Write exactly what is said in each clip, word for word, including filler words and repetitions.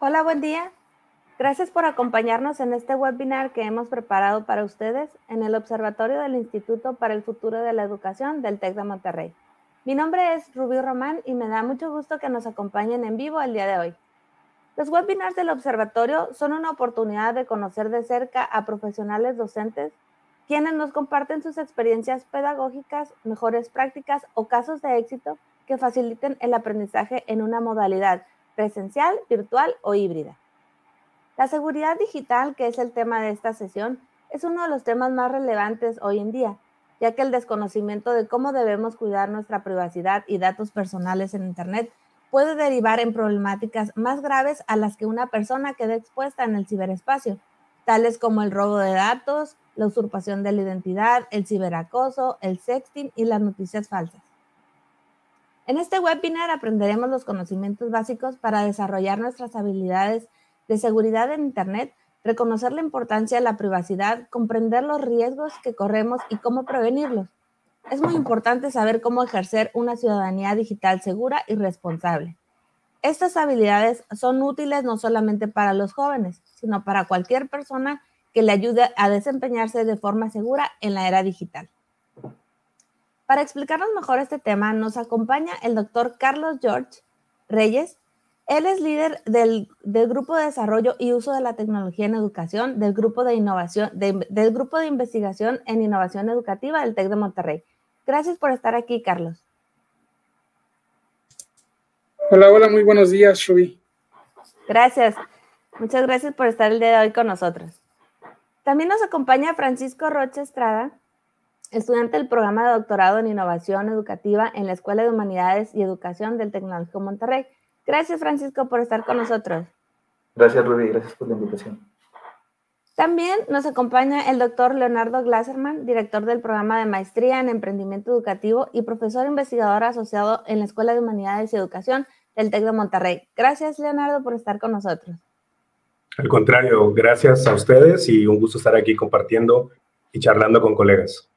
Hola, buen día. Gracias por acompañarnos en este webinar que hemos preparado para ustedes en el Observatorio del Instituto para el Futuro de la Educación del TEC de Monterrey. Mi nombre es Rubí Román y me da mucho gusto que nos acompañen en vivo el día de hoy. Los webinars del Observatorio son una oportunidad de conocer de cerca a profesionales docentes, quienes nos comparten sus experiencias pedagógicas, mejores prácticas o casos de éxito que faciliten el aprendizaje en una modalidad presencial, virtual o híbrida. La seguridad digital, que es el tema de esta sesión, es uno de los temas más relevantes hoy en día, ya que el desconocimiento de cómo debemos cuidar nuestra privacidad y datos personales en Internet puede derivar en problemáticas más graves a las que una persona quede expuesta en el ciberespacio, tales como el robo de datos, la usurpación de la identidad, el ciberacoso, el sexting y las noticias falsas. En este webinar aprenderemos los conocimientos básicos para desarrollar nuestras habilidades de seguridad en Internet, reconocer la importancia de la privacidad, comprender los riesgos que corremos y cómo prevenirlos. Es muy importante saber cómo ejercer una ciudadanía digital segura y responsable. Estas habilidades son útiles no solamente para los jóvenes, sino para cualquier persona que le ayude a desempeñarse de forma segura en la era digital. Para explicarnos mejor este tema, nos acompaña el doctor Carlos George Reyes. Él es líder del, del Grupo de Desarrollo y Uso de la Tecnología en Educación, del Grupo de, Innovación, de, del Grupo de Investigación en Innovación Educativa del TEC de Monterrey. Gracias por estar aquí, Carlos. Hola, hola, muy buenos días, Rubí. Gracias. Muchas gracias por estar el día de hoy con nosotros. También nos acompaña Francisco Rocha Estrada, estudiante del programa de doctorado en Innovación Educativa en la Escuela de Humanidades y Educación del Tecnológico Monterrey. Gracias, Francisco, por estar con nosotros. Gracias, Rubí. Gracias por la invitación. También nos acompaña el doctor Leonardo Glasserman, director del programa de Maestría en Emprendimiento Educativo y profesor investigador asociado en la Escuela de Humanidades y Educación del TEC de Monterrey. Gracias, Leonardo, por estar con nosotros. Al contrario, gracias a ustedes y un gusto estar aquí compartiendo y charlando con colegas.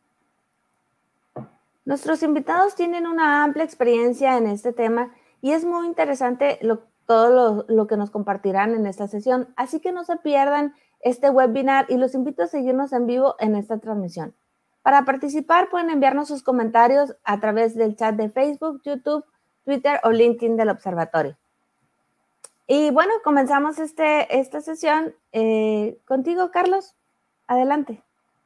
Nuestros invitados tienen una amplia experiencia en este tema y es muy interesante lo, todo lo, lo que nos compartirán en esta sesión, así que no se pierdan este webinar y los invito a seguirnos en vivo en esta transmisión. Para participar pueden enviarnos sus comentarios a través del chat de Facebook, YouTube, Twitter o LinkedIn del Observatorio. Y bueno, comenzamos este, esta sesión eh, contigo, Carlos. Adelante.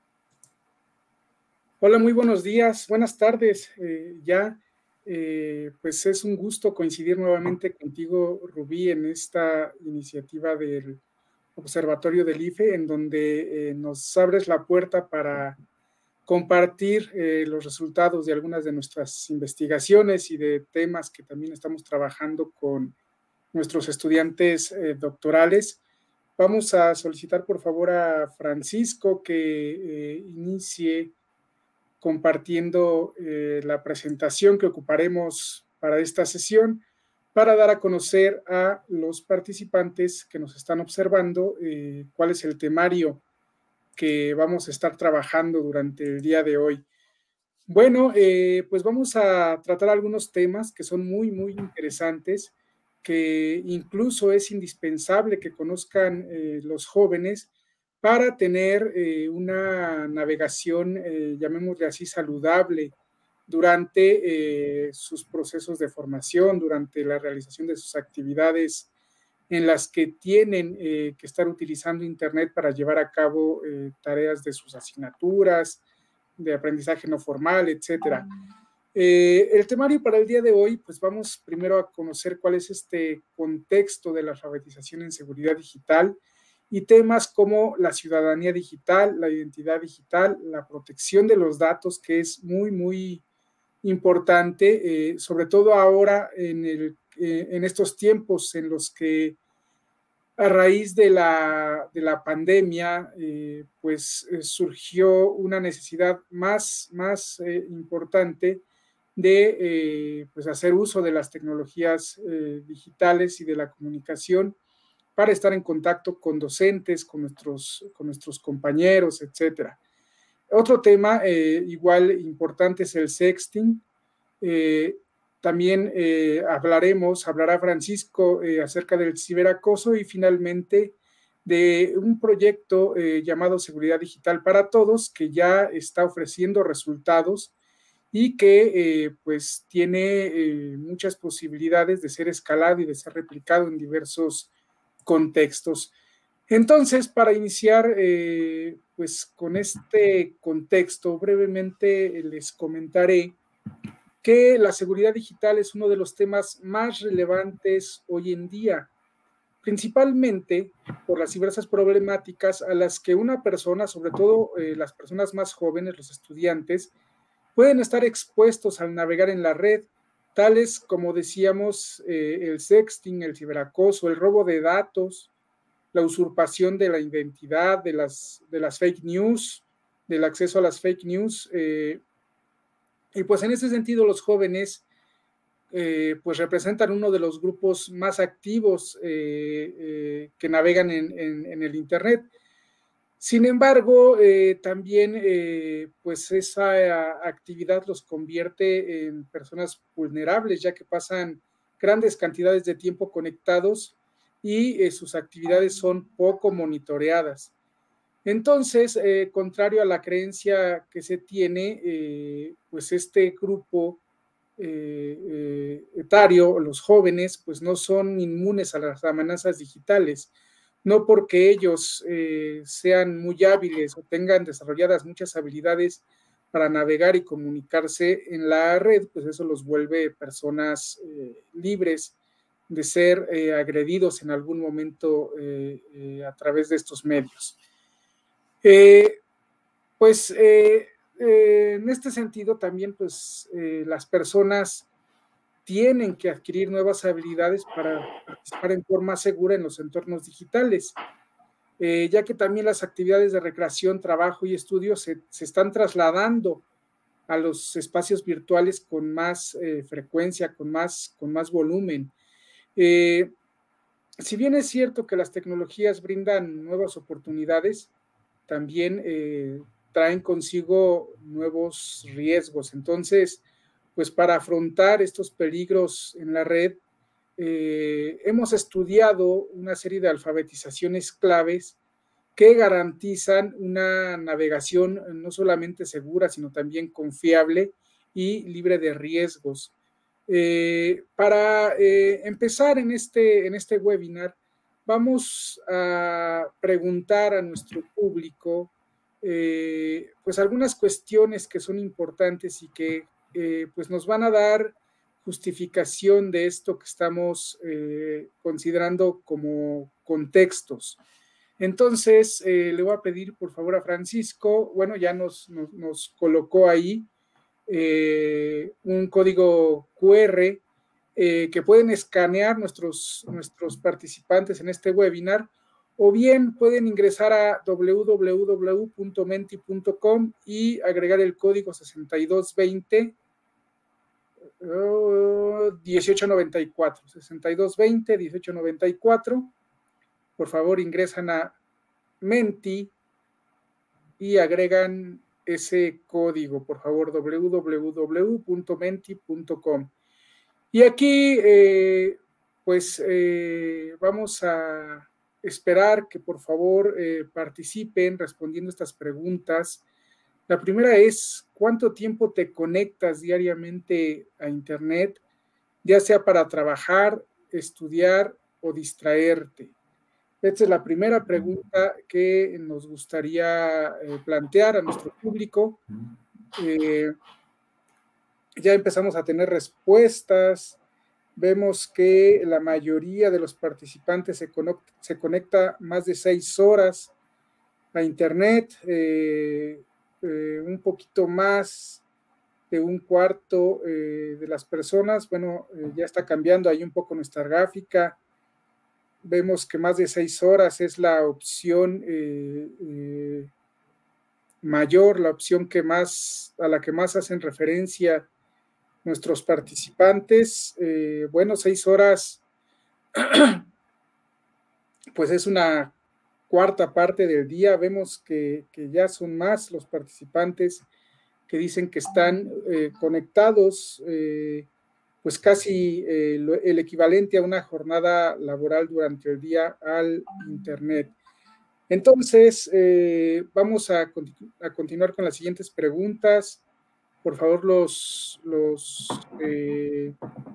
Hola, muy buenos días, buenas tardes. Eh, ya, eh, pues es un gusto coincidir nuevamente contigo, Rubí, en esta iniciativa del Observatorio del I F E, en donde eh, nos abres la puerta para compartir eh, los resultados de algunas de nuestras investigaciones y de temas que también estamos trabajando con nuestros estudiantes eh, doctorales. Vamos a solicitar por favor a Francisco que eh, inicie compartiendo eh, la presentación que ocuparemos para esta sesión para dar a conocer a los participantes que nos están observando eh, cuál es el temario que vamos a estar trabajando durante el día de hoy. Bueno, eh, pues vamos a tratar algunos temas que son muy, muy interesantes, que incluso es indispensable que conozcan eh, los jóvenes para tener eh, una navegación, eh, llamémosle así, saludable durante eh, sus procesos de formación, durante la realización de sus actividades en las que tienen eh, que estar utilizando Internet para llevar a cabo eh, tareas de sus asignaturas, de aprendizaje no formal, etcétera. Eh, el temario para el día de hoy, pues vamos primero a conocer cuál es este contexto de la alfabetización en seguridad digital y temas como la ciudadanía digital, la identidad digital, la protección de los datos, que es muy, muy importante, eh, sobre todo ahora en, el, eh, en estos tiempos en los que a raíz de la, de la pandemia, eh, pues eh, surgió una necesidad más, más eh, importante de eh, pues hacer uso de las tecnologías eh, digitales y de la comunicación para estar en contacto con docentes, con nuestros, con nuestros compañeros, etcétera. Otro tema eh, igual importante es el sexting. Eh, también eh, hablaremos, hablará Francisco eh, acerca del ciberacoso y finalmente de un proyecto eh, llamado Seguridad Digital para Todos, que ya está ofreciendo resultados y que eh, pues tiene eh, muchas posibilidades de ser escalado y de ser replicado en diversos contextos. Entonces, para iniciar eh, pues con este contexto, brevemente les comentaré que la seguridad digital es uno de los temas más relevantes hoy en día, principalmente por las diversas problemáticas a las que una persona, sobre todo eh, las personas más jóvenes, los estudiantes, pueden estar expuestos al navegar en la red, tales como decíamos, eh, el sexting, el ciberacoso, el robo de datos, la usurpación de la identidad, de las, de las fake news, del acceso a las fake news. Eh, y pues en ese sentido los jóvenes eh, pues representan uno de los grupos más activos eh, eh, que navegan en, en, en el Internet. Sin embargo, eh, también eh, pues esa actividad los convierte en personas vulnerables, ya que pasan grandes cantidades de tiempo conectados y eh, sus actividades son poco monitoreadas. Entonces, eh, contrario a la creencia que se tiene, eh, pues este grupo eh, eh, etario, los jóvenes, pues no son inmunes a las amenazas digitales. No porque ellos eh, sean muy hábiles o tengan desarrolladas muchas habilidades para navegar y comunicarse en la red, pues eso los vuelve personas eh, libres de ser eh, agredidos en algún momento eh, eh, a través de estos medios. Eh, pues eh, eh, en este sentido también pues eh, las personas tienen que adquirir nuevas habilidades para participar en forma segura en los entornos digitales, eh, ya que también las actividades de recreación, trabajo y estudio se, se están trasladando a los espacios virtuales con más eh, frecuencia, con más, con más volumen. Eh, si bien es cierto que las tecnologías brindan nuevas oportunidades, también eh, traen consigo nuevos riesgos. Entonces, pues para afrontar estos peligros en la red, eh, hemos estudiado una serie de alfabetizaciones claves que garantizan una navegación no solamente segura, sino también confiable y libre de riesgos. Eh, para eh, empezar en este, en este webinar, vamos a preguntar a nuestro público eh, pues algunas cuestiones que son importantes y que eh, pues nos van a dar justificación de esto que estamos eh, considerando como contextos. Entonces, eh, le voy a pedir por favor a Francisco, bueno, ya nos, nos, nos colocó ahí eh, un código cu erre eh, que pueden escanear nuestros, nuestros participantes en este webinar, o bien pueden ingresar a doble u doble u doble u punto menti punto com y agregar el código sesenta y dos veinte dieciocho noventa y cuatro, sesenta y dos veinte dieciocho noventa y cuatro. Por favor, ingresan a Menti y agregan ese código, por favor, doble u doble u doble u punto menti punto com. Y aquí, eh, pues, eh, vamos a esperar que, por favor, eh, participen respondiendo estas preguntas. La primera es, ¿cuánto tiempo te conectas diariamente a Internet, ya sea para trabajar, estudiar o distraerte? Esta es la primera pregunta que nos gustaría eh, plantear a nuestro público. Eh, ya empezamos a tener respuestas. Vemos que la mayoría de los participantes se conecta, se conecta más de seis horas a Internet, eh, eh, un poquito más de un cuarto eh, de las personas. Bueno, eh, ya está cambiando ahí un poco nuestra gráfica. Vemos que más de seis horas es la opción eh, eh, mayor, la opción que más, a la que más hacen referencia nuestros participantes. Eh, bueno, seis horas, pues es una cuarta parte del día. Vemos que, que ya son más los participantes que dicen que están eh, conectados, eh, pues casi eh, lo, el equivalente a una jornada laboral durante el día al Internet. Entonces, eh, vamos a, continu a continuar con las siguientes preguntas. Por favor, los... los eh,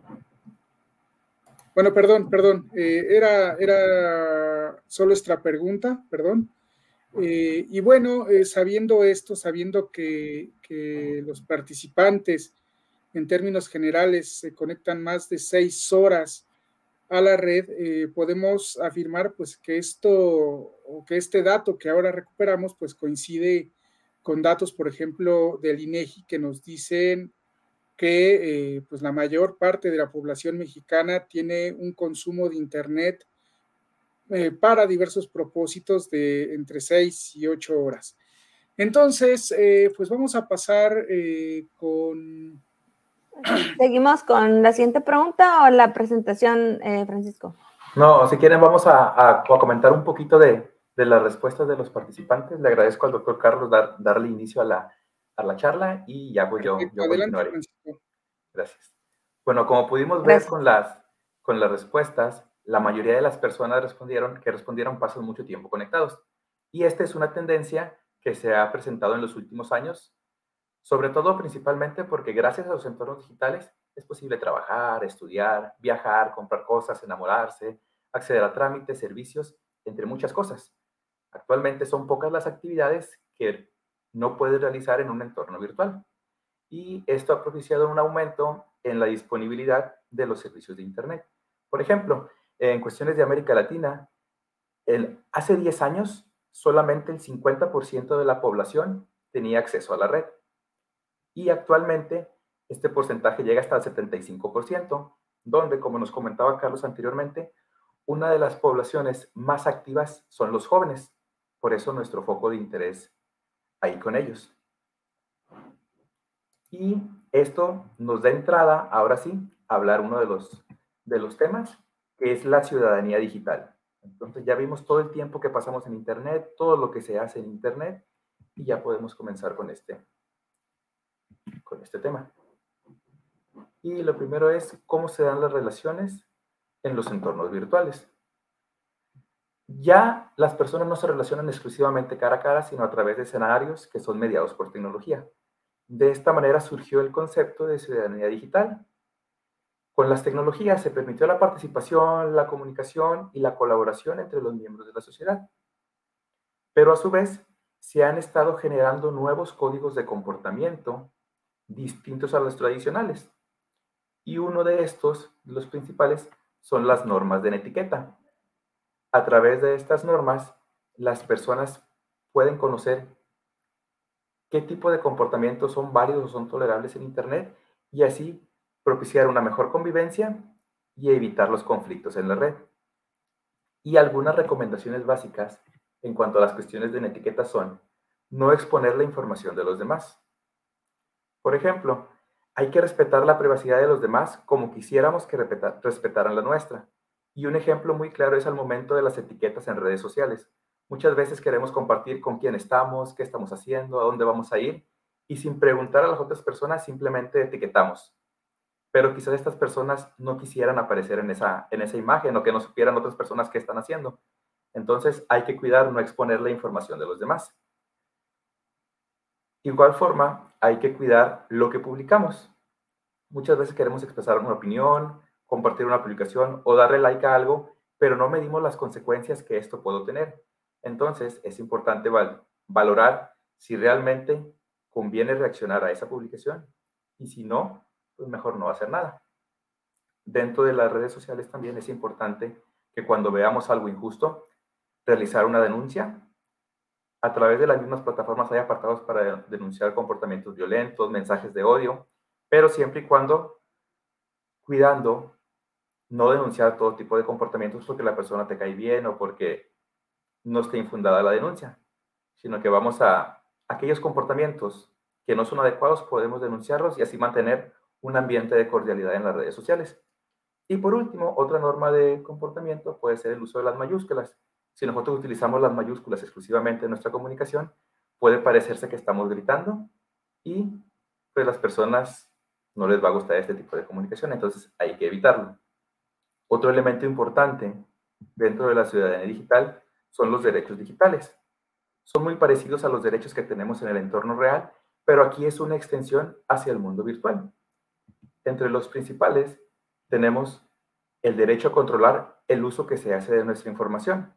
bueno, perdón, perdón. Eh, era, era solo esta pregunta, perdón. Eh, y bueno, eh, sabiendo esto, sabiendo que, que los participantes en términos generales se conectan más de seis horas a la red, eh, podemos afirmar pues que esto o que este dato que ahora recuperamos pues coincide con datos, por ejemplo, del INEGI que nos dicen que eh, pues la mayor parte de la población mexicana tiene un consumo de Internet eh, para diversos propósitos de entre seis y ocho horas. Entonces, eh, pues vamos a pasar eh, con... ¿Seguimos con la siguiente pregunta o la presentación, eh, Francisco? No, si quieren vamos a, a, a comentar un poquito de, de las respuestas de los participantes. Le agradezco al doctor Carlos dar, darle inicio a la, a la charla y ya pues yo, yo continuaré. Francisco. Gracias. Bueno, como pudimos ver Gracias. con las, con las respuestas, la mayoría de las personas respondieron que respondieron pasan mucho tiempo conectados. Y esta es una tendencia que se ha presentado en los últimos años, sobre todo principalmente porque gracias a los entornos digitales es posible trabajar, estudiar, viajar, comprar cosas, enamorarse, acceder a trámites, servicios, entre muchas cosas. Actualmente son pocas las actividades que no puedes realizar en un entorno virtual. Y esto ha propiciado un aumento en la disponibilidad de los servicios de Internet. Por ejemplo, en cuestiones de América Latina, el, hace diez años solamente el cincuenta por ciento de la población tenía acceso a la red. Y actualmente este porcentaje llega hasta el setenta y cinco por ciento, donde, como nos comentaba Carlos anteriormente, una de las poblaciones más activas son los jóvenes. Por eso nuestro foco de interés ahí con ellos. Y esto nos da entrada, ahora sí, a hablar uno de los, de los temas, que es la ciudadanía digital. Entonces ya vimos todo el tiempo que pasamos en Internet, todo lo que se hace en Internet, y ya podemos comenzar con este, con este tema. Y lo primero es cómo se dan las relaciones en los entornos virtuales. Ya las personas no se relacionan exclusivamente cara a cara, sino a través de escenarios que son mediados por tecnología. De esta manera surgió el concepto de ciudadanía digital. Con las tecnologías se permitió la participación, la comunicación y la colaboración entre los miembros de la sociedad. Pero a su vez, se han estado generando nuevos códigos de comportamiento distintos a los tradicionales. Y uno de estos, los principales, son las normas de etiqueta. A través de estas normas, las personas pueden conocer qué tipo de comportamientos son válidos o son tolerables en Internet y así propiciar una mejor convivencia y evitar los conflictos en la red. Y algunas recomendaciones básicas en cuanto a las cuestiones de etiqueta son no exponer la información de los demás. Por ejemplo, hay que respetar la privacidad de los demás como quisiéramos que respetaran la nuestra. Y un ejemplo muy claro es al momento de las etiquetas en redes sociales. Muchas veces queremos compartir con quién estamos, qué estamos haciendo, a dónde vamos a ir, y sin preguntar a las otras personas simplemente etiquetamos. Pero quizás estas personas no quisieran aparecer en esa, en esa imagen o que no supieran otras personas qué están haciendo. Entonces hay que cuidar no exponer la información de los demás. De igual forma, hay que cuidar lo que publicamos. Muchas veces queremos expresar una opinión, compartir una publicación o darle like a algo, pero no medimos las consecuencias que esto puede tener. Entonces, es importante val- valorar si realmente conviene reaccionar a esa publicación y si no, pues mejor no hacer nada. Dentro de las redes sociales también es importante que cuando veamos algo injusto, realizar una denuncia. A través de las mismas plataformas hay apartados para denunciar comportamientos violentos, mensajes de odio, pero siempre y cuando cuidando no denunciar todo tipo de comportamientos porque la persona te cae bien o porque no esté infundada la denuncia, sino que vamos a aquellos comportamientos que no son adecuados, podemos denunciarlos y así mantener un ambiente de cordialidad en las redes sociales. Y por último, otra norma de comportamiento puede ser el uso de las mayúsculas. Si nosotros utilizamos las mayúsculas exclusivamente en nuestra comunicación, puede parecerse que estamos gritando y pues las personas no les va a gustar este tipo de comunicación, entonces hay que evitarlo. Otro elemento importante dentro de la ciudadanía digital son los derechos digitales. Son muy parecidos a los derechos que tenemos en el entorno real, pero aquí es una extensión hacia el mundo virtual. Entre los principales tenemos el derecho a controlar el uso que se hace de nuestra información,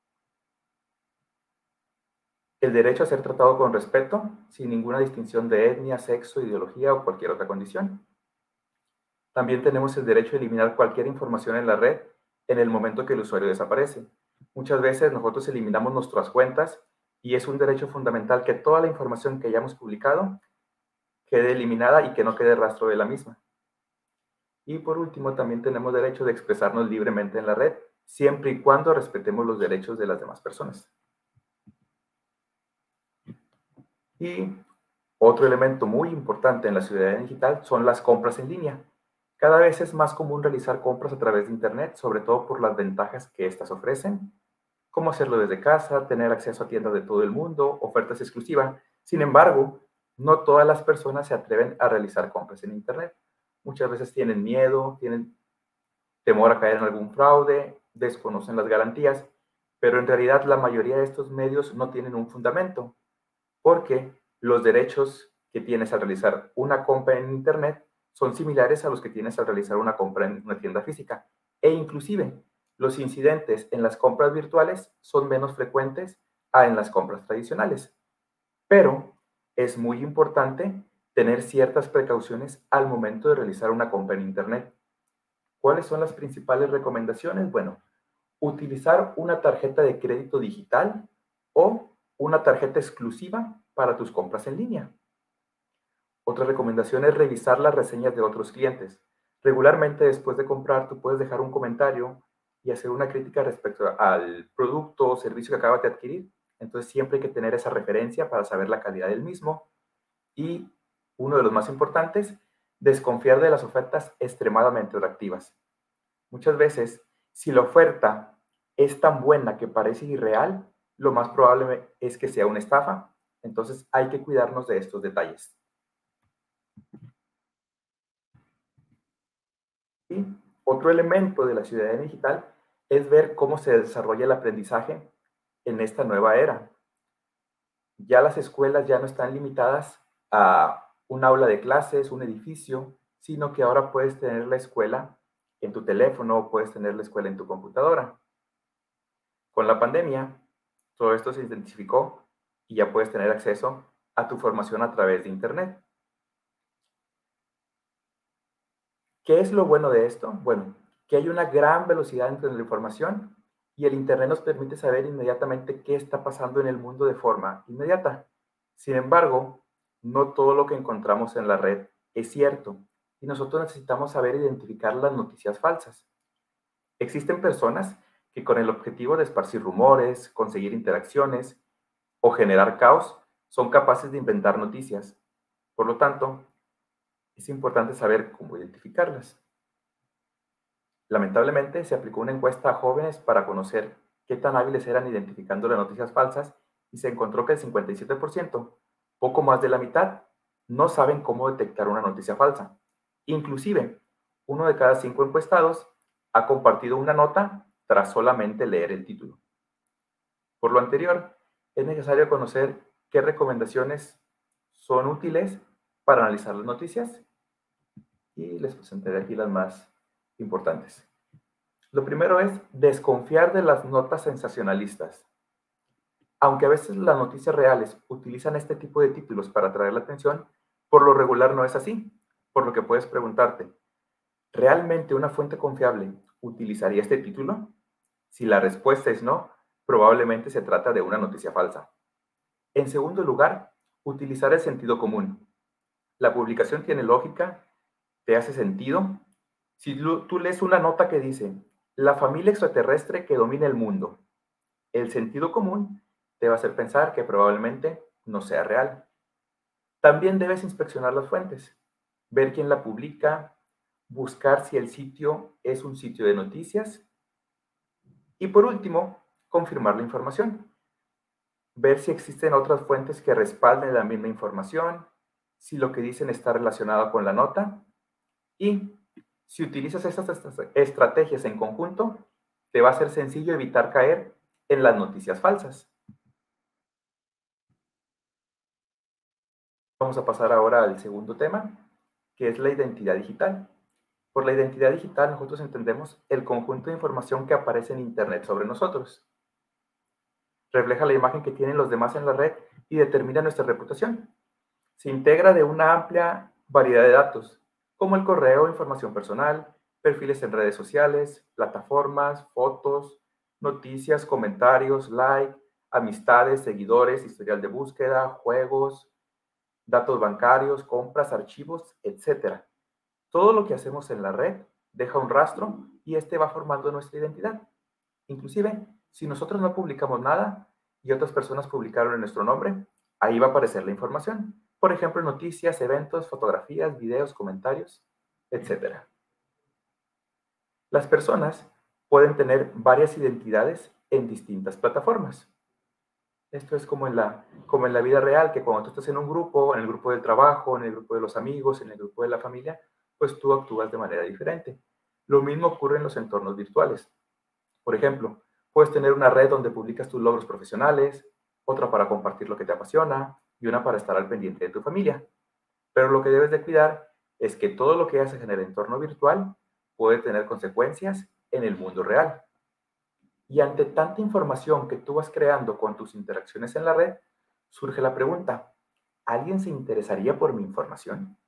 el derecho a ser tratado con respeto, sin ninguna distinción de etnia, sexo, ideología o cualquier otra condición. También tenemos el derecho a eliminar cualquier información en la red en el momento que el usuario desaparece. Muchas veces nosotros eliminamos nuestras cuentas y es un derecho fundamental que toda la información que hayamos publicado quede eliminada y que no quede rastro de la misma. Y por último, también tenemos derecho de expresarnos libremente en la red, siempre y cuando respetemos los derechos de las demás personas. Y otro elemento muy importante en la ciudadanía digital son las compras en línea. Cada vez es más común realizar compras a través de Internet, sobre todo por las ventajas que éstas ofrecen, como hacerlo desde casa, tener acceso a tiendas de todo el mundo, ofertas exclusivas. Sin embargo, no todas las personas se atreven a realizar compras en Internet. Muchas veces tienen miedo, tienen temor a caer en algún fraude, desconocen las garantías, pero en realidad la mayoría de estos medios no tienen un fundamento, porque los derechos que tienes al realizar una compra en Internet son similares a los que tienes al realizar una compra en una tienda física. E inclusive, los incidentes en las compras virtuales son menos frecuentes a en las compras tradicionales. Pero es muy importante tener ciertas precauciones al momento de realizar una compra en Internet. ¿Cuáles son las principales recomendaciones? Bueno, utilizar una tarjeta de crédito digital o una tarjeta exclusiva para tus compras en línea. Otra recomendación es revisar las reseñas de otros clientes. Regularmente, después de comprar, tú puedes dejar un comentario y hacer una crítica respecto al producto o servicio que acabas de adquirir. Entonces, siempre hay que tener esa referencia para saber la calidad del mismo. Y uno de los más importantes, desconfiar de las ofertas extremadamente atractivas. Muchas veces, si la oferta es tan buena que parece irreal, lo más probable es que sea una estafa. Entonces, hay que cuidarnos de estos detalles. Y otro elemento de la ciudadanía digital es ver cómo se desarrolla el aprendizaje en esta nueva era. Ya las escuelas ya no están limitadas a un aula de clases, un edificio, sino que ahora puedes tener la escuela en tu teléfono o puedes tener la escuela en tu computadora. Con la pandemia, todo esto se intensificó y ya puedes tener acceso a tu formación a través de Internet. ¿Qué es lo bueno de esto? Bueno, que hay una gran velocidad entre la información y el Internet nos permite saber inmediatamente qué está pasando en el mundo de forma inmediata. Sin embargo, no todo lo que encontramos en la red es cierto y nosotros necesitamos saber identificar las noticias falsas. Existen personas que con el objetivo de esparcir rumores, conseguir interacciones o generar caos, son capaces de inventar noticias. Por lo tanto, es importante saber cómo identificarlas. Lamentablemente, se aplicó una encuesta a jóvenes para conocer qué tan hábiles eran identificando las noticias falsas y se encontró que el cincuenta y siete por ciento, poco más de la mitad, no saben cómo detectar una noticia falsa. Inclusive, uno de cada cinco encuestados ha compartido una nota tras solamente leer el título. Por lo anterior, es necesario conocer qué recomendaciones son útiles para analizar las noticias y les presentaré aquí las más importantes. Lo primero es desconfiar de las notas sensacionalistas. Aunque a veces las noticias reales utilizan este tipo de títulos para atraer la atención, por lo regular no es así, por lo que puedes preguntarte, ¿realmente una fuente confiable utilizaría este título? Si la respuesta es no, probablemente se trata de una noticia falsa. En segundo lugar, utilizar el sentido común. La publicación tiene lógica, te hace sentido. Si tú lees una nota que dice, la familia extraterrestre que domina el mundo, el sentido común te va a hacer pensar que probablemente no sea real. También debes inspeccionar las fuentes, ver quién la publica, buscar si el sitio es un sitio de noticias y por último, confirmar la información. Ver si existen otras fuentes que respalden la misma información, si lo que dicen está relacionado con la nota Y si utilizas estas estrategias en conjunto, te va a ser sencillo evitar caer en las noticias falsas. Vamos a pasar ahora al segundo tema, que es la identidad digital. Por la identidad digital nosotros entendemos el conjunto de información que aparece en Internet sobre nosotros. Refleja la imagen que tienen los demás en la red y determina nuestra reputación. Se integra de una amplia variedad de datos, como el correo, información personal, perfiles en redes sociales, plataformas, fotos, noticias, comentarios, like, amistades, seguidores, historial de búsqueda, juegos, datos bancarios, compras, archivos, etcétera. Todo lo que hacemos en la red deja un rastro y este va formando nuestra identidad. Inclusive, si nosotros no publicamos nada y otras personas publicaron en nuestro nombre, ahí va a aparecer la información. Por ejemplo, noticias, eventos, fotografías, videos, comentarios, etcétera. Las personas pueden tener varias identidades en distintas plataformas. Esto es como en, la, como en la vida real, que cuando tú estás en un grupo, en el grupo del trabajo, en el grupo de los amigos, en el grupo de la familia, pues tú actúas de manera diferente. Lo mismo ocurre en los entornos virtuales. Por ejemplo, puedes tener una red donde publicas tus logros profesionales, otra para compartir lo que te apasiona y una para estar al pendiente de tu familia. Pero lo que debes de cuidar es que todo lo que haces en el entorno virtual puede tener consecuencias en el mundo real. Y ante tanta información que tú vas creando con tus interacciones en la red, surge la pregunta, ¿alguien se interesaría por mi información?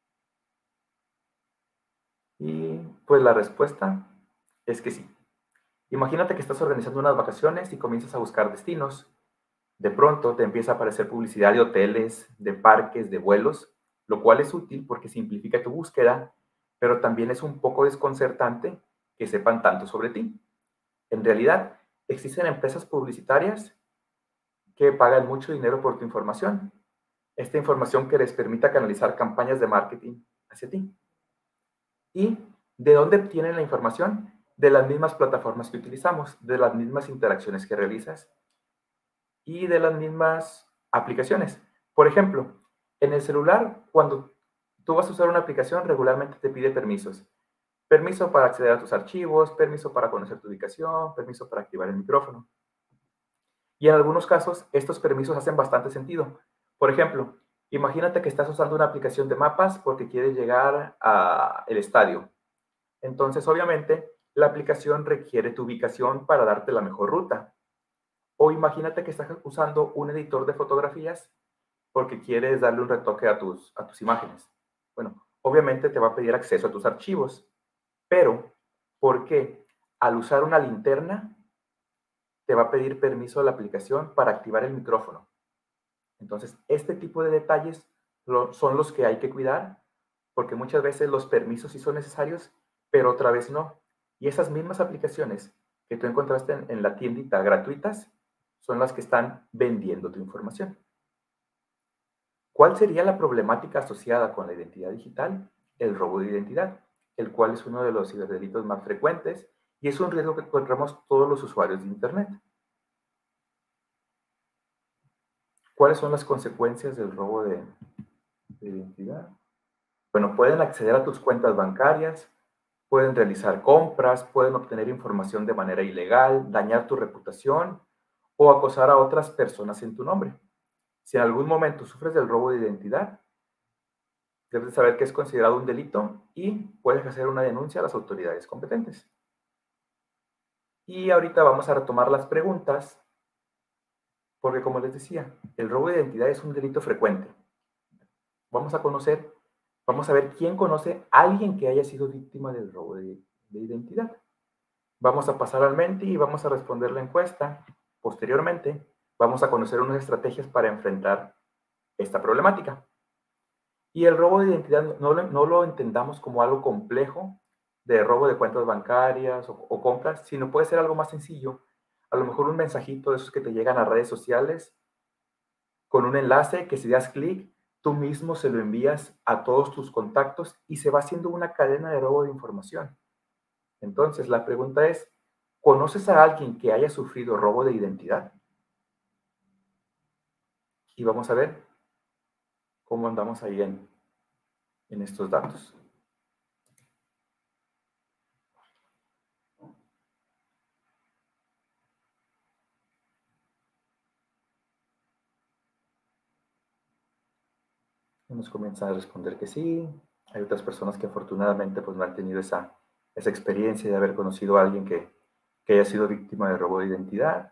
Y pues la respuesta es que sí. Imagínate que estás organizando unas vacaciones y comienzas a buscar destinos. De pronto te empieza a aparecer publicidad de hoteles, de parques, de vuelos, lo cual es útil porque simplifica tu búsqueda, pero también es un poco desconcertante que sepan tanto sobre ti. En realidad, existen empresas publicitarias que pagan mucho dinero por tu información. Esta información que les permita canalizar campañas de marketing hacia ti. ¿Y de dónde obtienen la información? De las mismas plataformas que utilizamos, de las mismas interacciones que realizas y de las mismas aplicaciones. Por ejemplo, en el celular, cuando tú vas a usar una aplicación, regularmente te pide permisos. Permiso para acceder a tus archivos, permiso para conocer tu ubicación, permiso para activar el micrófono. Y en algunos casos, estos permisos hacen bastante sentido. Por ejemplo, imagínate que estás usando una aplicación de mapas porque quieres llegar al estadio. Entonces, obviamente, la aplicación requiere tu ubicación para darte la mejor ruta. O imagínate que estás usando un editor de fotografías porque quieres darle un retoque a tus, a tus imágenes. Bueno, obviamente te va a pedir acceso a tus archivos. Pero, ¿por qué? Al usar una linterna, te va a pedir permiso a la aplicación para activar el micrófono. Entonces, este tipo de detalles son los que hay que cuidar, porque muchas veces los permisos sí son necesarios, pero otra vez no. Y esas mismas aplicaciones que tú encontraste en, en la tiendita gratuitas son las que están vendiendo tu información. ¿Cuál sería la problemática asociada con la identidad digital? El robo de identidad, el cual es uno de los ciberdelitos más frecuentes y es un riesgo que encontramos todos los usuarios de Internet. ¿Cuáles son las consecuencias del robo de, de identidad? Bueno, pueden acceder a tus cuentas bancarias, pueden realizar compras, pueden obtener información de manera ilegal, dañar tu reputación o acosar a otras personas en tu nombre. Si en algún momento sufres del robo de identidad, debes de saber que es considerado un delito y puedes hacer una denuncia a las autoridades competentes. Y ahorita vamos a retomar las preguntas, porque como les decía, el robo de identidad es un delito frecuente. Vamos a conocer, vamos a ver quién conoce a alguien que haya sido víctima del robo de, de identidad. Vamos a pasar al Menti y vamos a responder la encuesta. Posteriormente, vamos a conocer unas estrategias para enfrentar esta problemática. Y el robo de identidad no, no lo entendamos como algo complejo de robo de cuentas bancarias o, o compras, sino puede ser algo más sencillo. A lo mejor un mensajito de esos que te llegan a redes sociales con un enlace que si das clic, tú mismo se lo envías a todos tus contactos y se va haciendo una cadena de robo de información. Entonces, la pregunta es, ¿conoces a alguien que haya sufrido robo de identidad? Y vamos a ver cómo andamos ahí en, en estos datos. Unos comienzan a responder que sí. Hay otras personas que afortunadamente pues, no han tenido esa, esa experiencia de haber conocido a alguien que, que haya sido víctima de robo de identidad.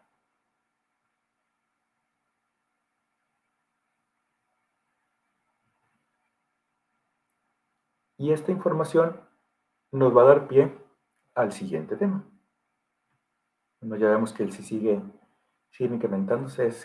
Y esta información nos va a dar pie al siguiente tema. Bueno, ya vemos que él sí sigue, sigue incrementándose. Es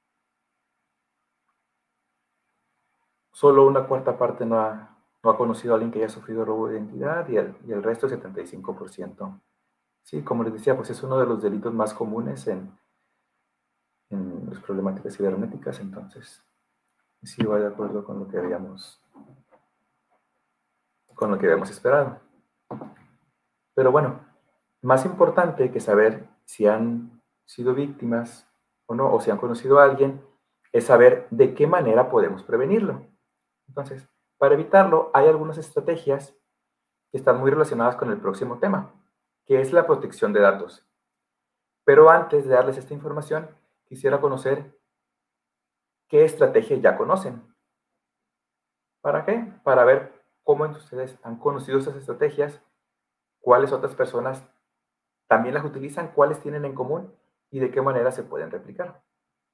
solo una cuarta parte no ha, no ha conocido a alguien que haya sufrido robo de identidad y el, y el resto, setenta y cinco por ciento. Sí, como les decía, pues es uno de los delitos más comunes en, en las problemáticas cibernéticas, entonces sí va de acuerdo con lo que habíamos, con lo que habíamos esperado. Pero bueno, más importante que saber si han sido víctimas o no, o si han conocido a alguien, es saber de qué manera podemos prevenirlo. Entonces, para evitarlo, hay algunas estrategias que están muy relacionadas con el próximo tema, que es la protección de datos. Pero antes de darles esta información, quisiera conocer qué estrategias ya conocen. ¿Para qué? Para ver cómo ustedes han conocido esas estrategias, cuáles otras personas también las utilizan, cuáles tienen en común y de qué manera se pueden replicar.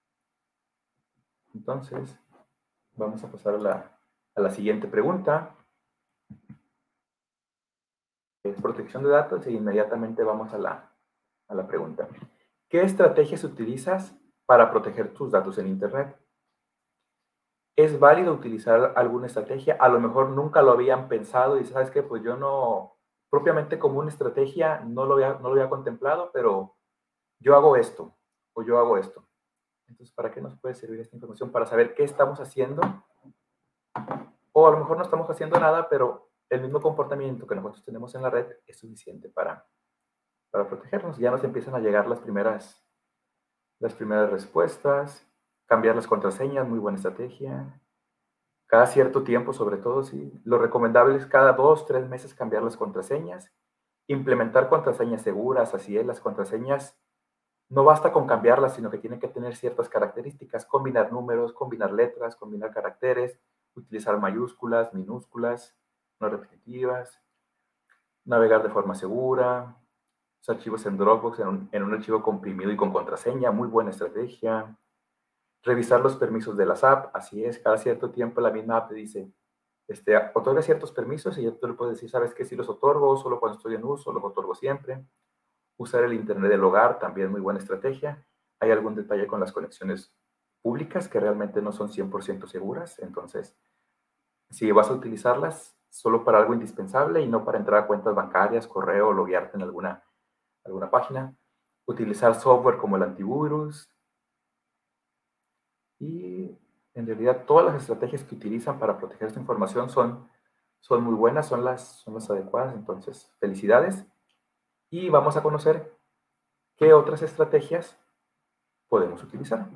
Entonces, vamos a pasar a la, a la siguiente pregunta. Es protección de datos e inmediatamente vamos a la, a la pregunta. ¿Qué estrategias utilizas para proteger tus datos en Internet? ¿Es válido utilizar alguna estrategia? A lo mejor nunca lo habían pensado y ¿sabes qué? Pues yo no, propiamente como una estrategia, no lo había, no lo había contemplado, pero yo hago esto o yo hago esto. Entonces, ¿para qué nos puede servir esta información? Para saber qué estamos haciendo. O a lo mejor no estamos haciendo nada, pero el mismo comportamiento que nosotros tenemos en la red es suficiente para, para protegernos. Ya nos empiezan a llegar las primeras, las primeras respuestas. Cambiar las contraseñas, muy buena estrategia. Cada cierto tiempo, sobre todo, sí. Lo recomendable es cada dos, tres meses cambiar las contraseñas. Implementar contraseñas seguras, así es, las contraseñas no basta con cambiarlas, sino que tienen que tener ciertas características, combinar números, combinar letras, combinar caracteres, utilizar mayúsculas, minúsculas, no repetitivas, navegar de forma segura, los archivos en Dropbox en un, en un archivo comprimido y con contraseña, muy buena estrategia. Revisar los permisos de las apps, así es, cada cierto tiempo la misma app te dice, este, otorga ciertos permisos y ya tú le puedes decir, ¿sabes qué? Si los otorgo, solo cuando estoy en uso, los otorgo siempre. Usar el Internet del hogar, también muy buena estrategia. Hay algún detalle con las conexiones públicas que realmente no son cien por ciento seguras, entonces, si vas a utilizarlas, solo para algo indispensable y no para entrar a cuentas bancarias, correo o loguearte en alguna, alguna página. Utilizar software como el antivirus. Y en realidad todas las estrategias que utilizan para proteger su información son, son muy buenas, son las, son las adecuadas. Entonces, felicidades. Y vamos a conocer qué otras estrategias podemos utilizar.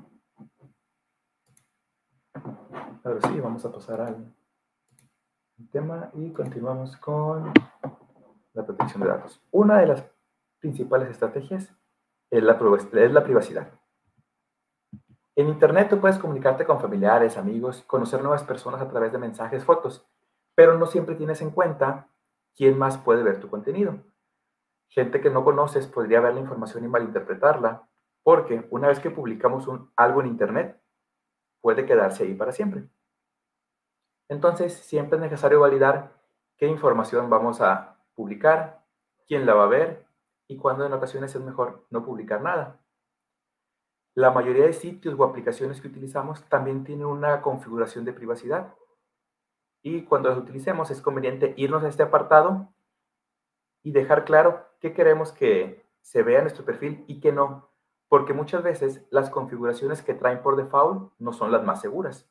Ahora sí, vamos a pasar al tema y continuamos con la protección de datos. Una de las principales estrategias es la, es la privacidad. En Internet tú puedes comunicarte con familiares, amigos, conocer nuevas personas a través de mensajes, fotos, pero no siempre tienes en cuenta quién más puede ver tu contenido. Gente que no conoces podría ver la información y malinterpretarla, porque una vez que publicamos un, algo en Internet, puede quedarse ahí para siempre. Entonces, siempre es necesario validar qué información vamos a publicar, quién la va a ver y cuándo en ocasiones es mejor no publicar nada. La mayoría de sitios o aplicaciones que utilizamos también tienen una configuración de privacidad. Y cuando las utilicemos es conveniente irnos a este apartado y dejar claro qué queremos que se vea en nuestro perfil y qué no. Porque muchas veces las configuraciones que traen por default no son las más seguras.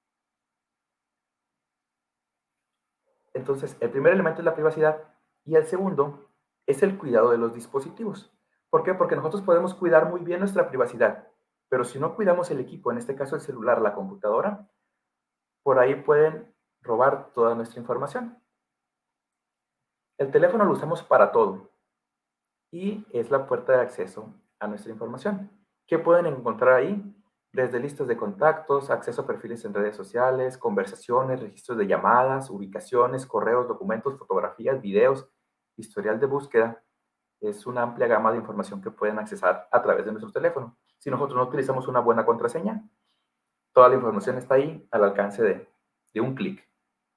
Entonces, el primer elemento es la privacidad y el segundo es el cuidado de los dispositivos. ¿Por qué? Porque nosotros podemos cuidar muy bien nuestra privacidad, pero si no cuidamos el equipo, en este caso el celular, la computadora, por ahí pueden robar toda nuestra información. El teléfono lo usamos para todo y es la puerta de acceso a nuestra información. ¿Qué pueden encontrar ahí? desde listas de contactos, acceso a perfiles en redes sociales, conversaciones, registros de llamadas, ubicaciones, correos, documentos, fotografías, videos, historial de búsqueda. Es una amplia gama de información que pueden accesar a través de nuestro teléfono. Si nosotros no utilizamos una buena contraseña, toda la información está ahí al alcance de, de un clic.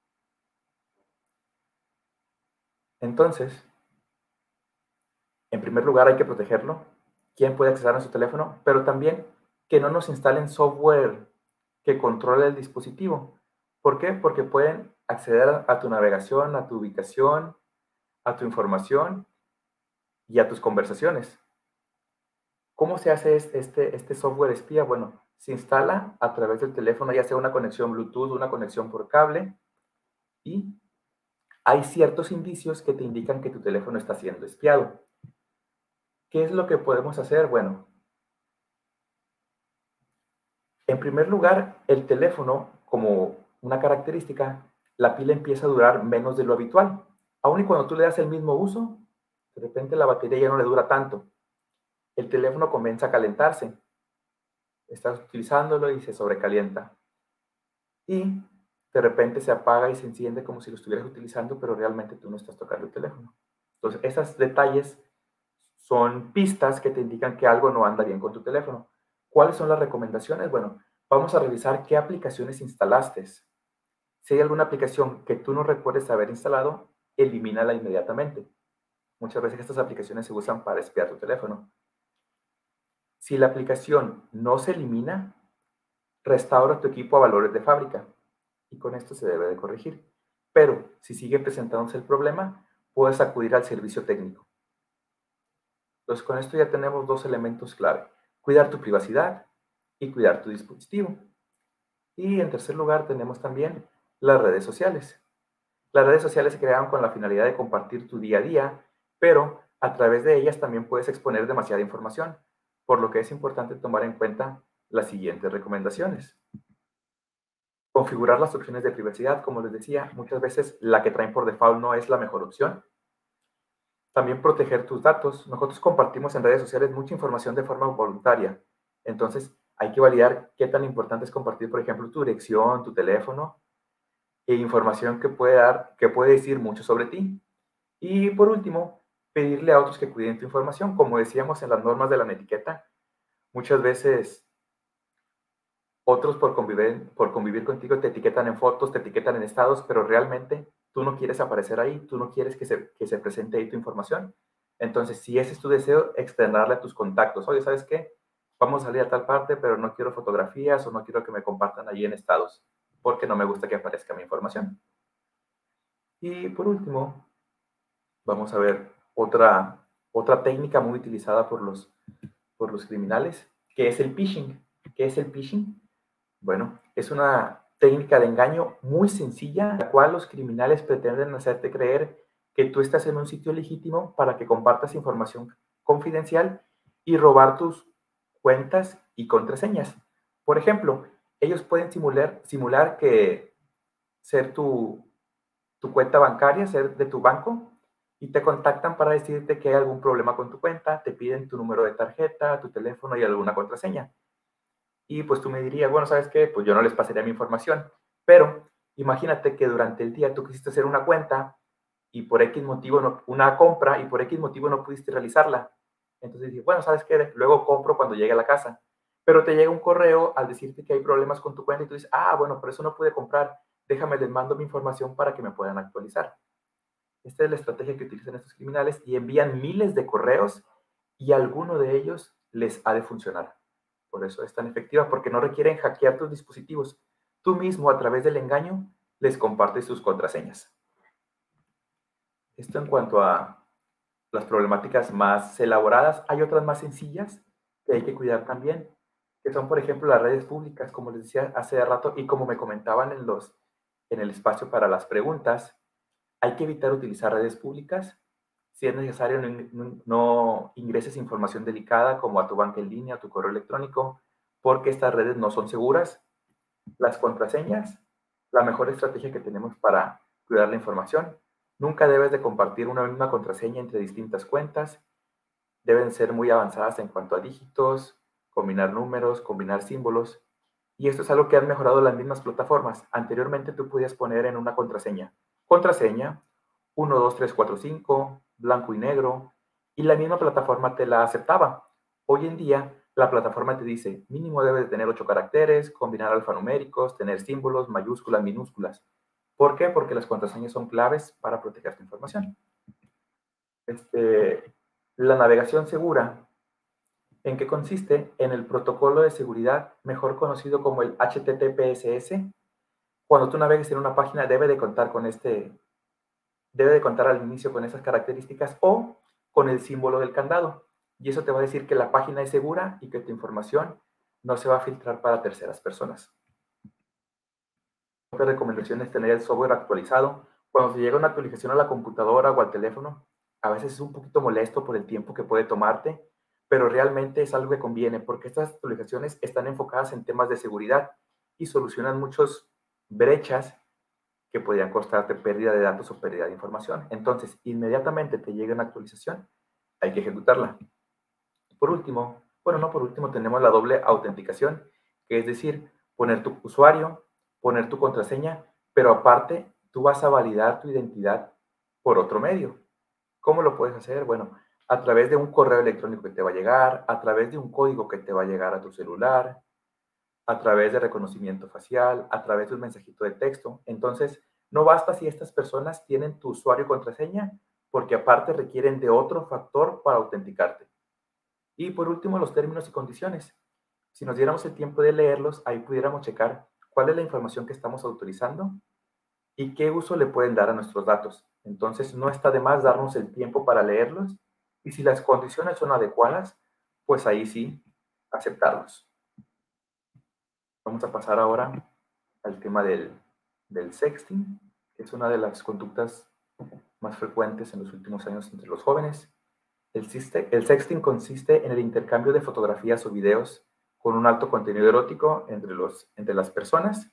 Entonces, en primer lugar hay que protegerlo. ¿Quién puede acceder a nuestro teléfono? Pero también que no nos instalen software que controle el dispositivo. ¿Por qué? Porque pueden acceder a tu navegación, a tu ubicación, a tu información y a tus conversaciones. ¿Cómo se hace este, este software espía? Bueno, se instala a través del teléfono, ya sea una conexión Bluetooth, una conexión por cable, y hay ciertos indicios que te indican que tu teléfono está siendo espiado. ¿Qué es lo que podemos hacer? Bueno, en primer lugar, el teléfono, como una característica, la pila empieza a durar menos de lo habitual. Aún y cuando tú le das el mismo uso, de repente la batería ya no le dura tanto. El teléfono comienza a calentarse. Estás utilizándolo y se sobrecalienta. Y de repente se apaga y se enciende como si lo estuvieras utilizando, pero realmente tú no estás tocando el teléfono. Entonces, esos detalles son pistas que te indican que algo no anda bien con tu teléfono. ¿Cuáles son las recomendaciones? Bueno, vamos a revisar qué aplicaciones instalaste. Si hay alguna aplicación que tú no recuerdes haber instalado, elimínala inmediatamente. Muchas veces estas aplicaciones se usan para espiar tu teléfono. Si la aplicación no se elimina, restaura tu equipo a valores de fábrica. Y con esto se debe de corregir. Pero si sigue presentándose el problema, puedes acudir al servicio técnico. Entonces, con esto ya tenemos dos elementos clave. Cuidar tu privacidad y cuidar tu dispositivo. Y en tercer lugar tenemos también las redes sociales. Las redes sociales se crearon con la finalidad de compartir tu día a día, pero a través de ellas también puedes exponer demasiada información, por lo que es importante tomar en cuenta las siguientes recomendaciones. Configurar las opciones de privacidad, como les decía, muchas veces la que traen por default no es la mejor opción. También proteger tus datos. Nosotros compartimos en redes sociales mucha información de forma voluntaria. Entonces, hay que validar qué tan importante es compartir, por ejemplo, tu dirección, tu teléfono, e información que puede dar, que puede decir mucho sobre ti. Y por último, pedirle a otros que cuiden tu información. Como decíamos en las normas de la etiqueta, muchas veces otros por convivir, por convivir contigo te etiquetan en fotos, te etiquetan en estados, pero realmente tú no quieres aparecer ahí, tú no quieres que se, que se presente ahí tu información. Entonces, si ese es tu deseo, externarle a tus contactos. Oye, ¿sabes qué? Vamos a salir a tal parte, pero no quiero fotografías o no quiero que me compartan allí en estados, porque no me gusta que aparezca mi información. Y por último, vamos a ver otra, otra técnica muy utilizada por los, por los criminales, que es el phishing. ¿Qué es el phishing? Bueno, es una técnica de engaño muy sencilla, la cual los criminales pretenden hacerte creer que tú estás en un sitio legítimo para que compartas información confidencial y robar tus cuentas y contraseñas. Por ejemplo, ellos pueden simular, simular que ser tu, tu cuenta bancaria, ser de tu banco, y te contactan para decirte que hay algún problema con tu cuenta, te piden tu número de tarjeta, tu teléfono y alguna contraseña. Y pues tú me dirías, bueno, ¿sabes qué? Pues yo no les pasaría mi información. Pero imagínate que durante el día tú quisiste hacer una cuenta y por X motivo, no, una compra, y por X motivo no pudiste realizarla. Entonces dije, bueno, ¿sabes qué? Luego compro cuando llegue a la casa. Pero te llega un correo al decirte que hay problemas con tu cuenta y tú dices, ah, bueno, por eso no pude comprar. Déjame, les mando mi información para que me puedan actualizar. Esta es la estrategia que utilizan estos criminales y envían miles de correos y alguno de ellos les ha de funcionar. Por eso es tan efectiva, porque no requieren hackear tus dispositivos. Tú mismo, a través del engaño, les compartes sus contraseñas. Esto en cuanto a las problemáticas más elaboradas. Hay otras más sencillas que hay que cuidar también, que son, por ejemplo, las redes públicas, como les decía hace rato, y como me comentaban en, los, en el espacio para las preguntas, hay que evitar utilizar redes públicas. Si es necesario, no, no, no ingreses información delicada como a tu banca en línea, a tu correo electrónico, porque estas redes no son seguras. Las contraseñas, la mejor estrategia que tenemos para cuidar la información. Nunca debes de compartir una misma contraseña entre distintas cuentas. Deben ser muy avanzadas en cuanto a dígitos, combinar números, combinar símbolos. Y esto es algo que han mejorado las mismas plataformas. Anteriormente tú podías poner en una contraseña, contraseña uno, dos, tres, cuatro, cinco, blanco y negro, y la misma plataforma te la aceptaba. Hoy en día, la plataforma te dice, mínimo debe de tener ocho caracteres, combinar alfanuméricos, tener símbolos, mayúsculas, minúsculas. ¿Por qué? Porque las contraseñas son claves para proteger tu información. Este, la navegación segura, ¿en qué consiste? En el protocolo de seguridad, mejor conocido como el H T T P S S. Cuando tú navegues en una página, debe de contar con este, debe de contar al inicio con esas características o con el símbolo del candado. Y eso te va a decir que la página es segura y que tu información no se va a filtrar para terceras personas. Otra recomendación es tener el software actualizado. Cuando se llega una actualización a la computadora o al teléfono, a veces es un poquito molesto por el tiempo que puede tomarte, pero realmente es algo que conviene porque estas actualizaciones están enfocadas en temas de seguridad y solucionan muchas brechas que podrían costarte pérdida de datos o pérdida de información. Entonces, inmediatamente te llega una actualización, hay que ejecutarla. Por último, bueno, no por último, tenemos la doble autenticación, que es decir, poner tu usuario, poner tu contraseña, pero aparte, tú vas a validar tu identidad por otro medio. ¿Cómo lo puedes hacer? Bueno, a través de un correo electrónico que te va a llegar, a través de un código que te va a llegar a tu celular, a través de reconocimiento facial, a través de un mensajito de texto. Entonces, no basta si estas personas tienen tu usuario y contraseña, porque aparte requieren de otro factor para autenticarte. Y por último, los términos y condiciones. Si nos diéramos el tiempo de leerlos, ahí pudiéramos checar cuál es la información que estamos autorizando y qué uso le pueden dar a nuestros datos. Entonces, no está de más darnos el tiempo para leerlos y si las condiciones son adecuadas, pues ahí sí, aceptarlos. Vamos a pasar ahora al tema del, del sexting, que es una de las conductas más frecuentes en los últimos años entre los jóvenes. El, el sexting consiste en el intercambio de fotografías o videos con un alto contenido erótico entre, los, entre las personas.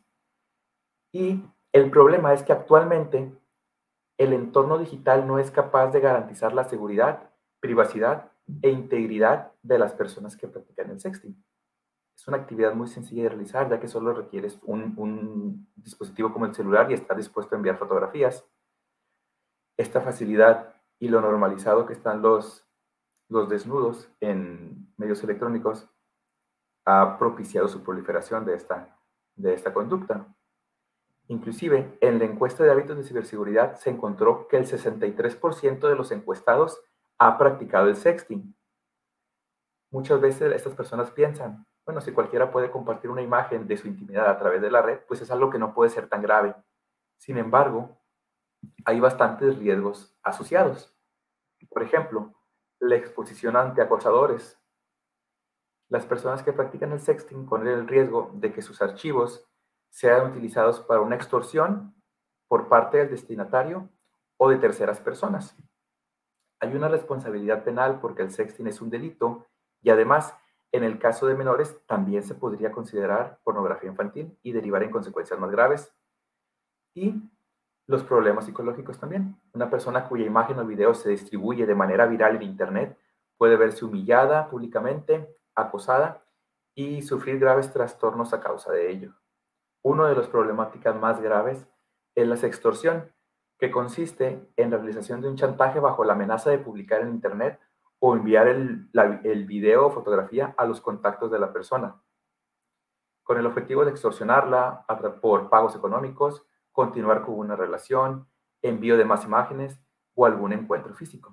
Y el problema es que actualmente el entorno digital no es capaz de garantizar la seguridad, privacidad e integridad de las personas que practican el sexting. Es una actividad muy sencilla de realizar, ya que solo requieres un, un dispositivo como el celular y estar dispuesto a enviar fotografías. Esta facilidad y lo normalizado que están los, los desnudos en medios electrónicos ha propiciado su proliferación de esta, de esta conducta. Inclusive, en la encuesta de hábitos de ciberseguridad se encontró que el sesenta y tres por ciento de los encuestados ha practicado el sexting. Muchas veces estas personas piensan, bueno, si cualquiera puede compartir una imagen de su intimidad a través de la red, pues es algo que no puede ser tan grave. Sin embargo, hay bastantes riesgos asociados. Por ejemplo, la exposición ante acosadores. Las personas que practican el sexting corren el riesgo de que sus archivos sean utilizados para una extorsión por parte del destinatario o de terceras personas. Hay una responsabilidad penal porque el sexting es un delito y además, en el caso de menores, también se podría considerar pornografía infantil y derivar en consecuencias más graves. Y los problemas psicológicos también. Una persona cuya imagen o video se distribuye de manera viral en Internet puede verse humillada públicamente, acosada y sufrir graves trastornos a causa de ello. Una de las problemáticas más graves es la sextorsión, que consiste en la realización de un chantaje bajo la amenaza de publicar en Internet o enviar el, la, el video o fotografía a los contactos de la persona, con el objetivo de extorsionarla por pagos económicos, continuar con una relación, envío de más imágenes o algún encuentro físico.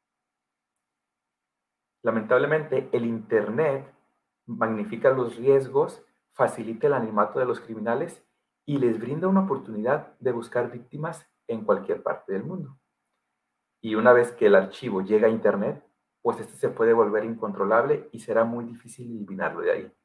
Lamentablemente, el Internet magnifica los riesgos, facilita el anonimato de los criminales y les brinda una oportunidad de buscar víctimas en cualquier parte del mundo. Y una vez que el archivo llega a Internet, pues este se puede volver incontrolable y será muy difícil eliminarlo de ahí.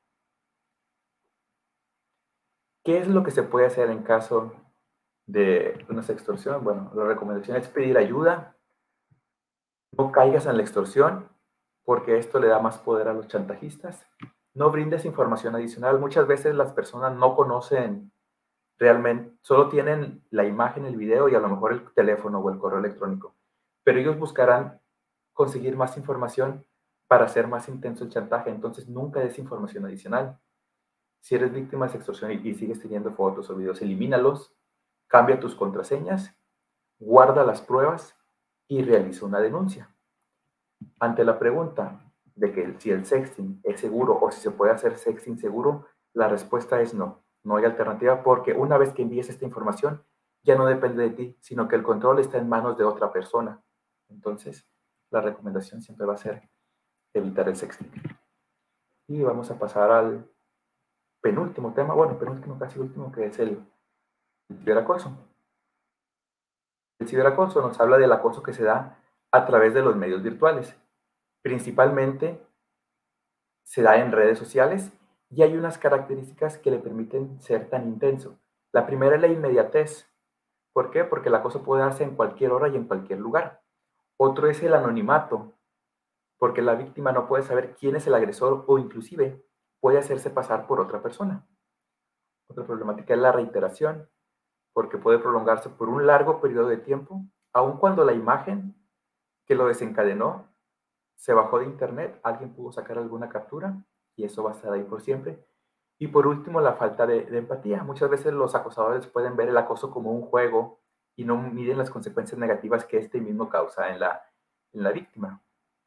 ¿Qué es lo que se puede hacer en caso de una extorsión? Bueno, la recomendación es pedir ayuda. No caigas en la extorsión, porque esto le da más poder a los chantajistas. No brindes información adicional. Muchas veces las personas no conocen realmente, solo tienen la imagen, el video y a lo mejor el teléfono o el correo electrónico. Pero ellos buscarán conseguir más información para hacer más intenso el chantaje. Entonces, nunca des información adicional. Si eres víctima de extorsión y, y sigues teniendo fotos o videos, elimínalos, cambia tus contraseñas, guarda las pruebas y realiza una denuncia. Ante la pregunta de que si el sexting es seguro o si se puede hacer sexting seguro, la respuesta es no. No hay alternativa, porque una vez que envíes esta información, ya no depende de ti, sino que el control está en manos de otra persona. Entonces, la recomendación siempre va a ser evitar el sexting. Y vamos a pasar al penúltimo tema, bueno, penúltimo, casi último, que es el, el ciberacoso. El ciberacoso nos habla del acoso que se da a través de los medios virtuales. Principalmente se da en redes sociales y hay unas características que le permiten ser tan intenso. La primera es la inmediatez. ¿Por qué? Porque el acoso puede darse en cualquier hora y en cualquier lugar. Otro es el anonimato, porque la víctima no puede saber quién es el agresor o inclusive puede hacerse pasar por otra persona. Otra problemática es la reiteración, porque puede prolongarse por un largo periodo de tiempo, aun cuando la imagen que lo desencadenó se bajó de internet, alguien pudo sacar alguna captura y eso va a estar ahí por siempre. Y por último, la falta de, de empatía. Muchas veces los acosadores pueden ver el acoso como un juego y no miden las consecuencias negativas que este mismo causa en la, en la víctima.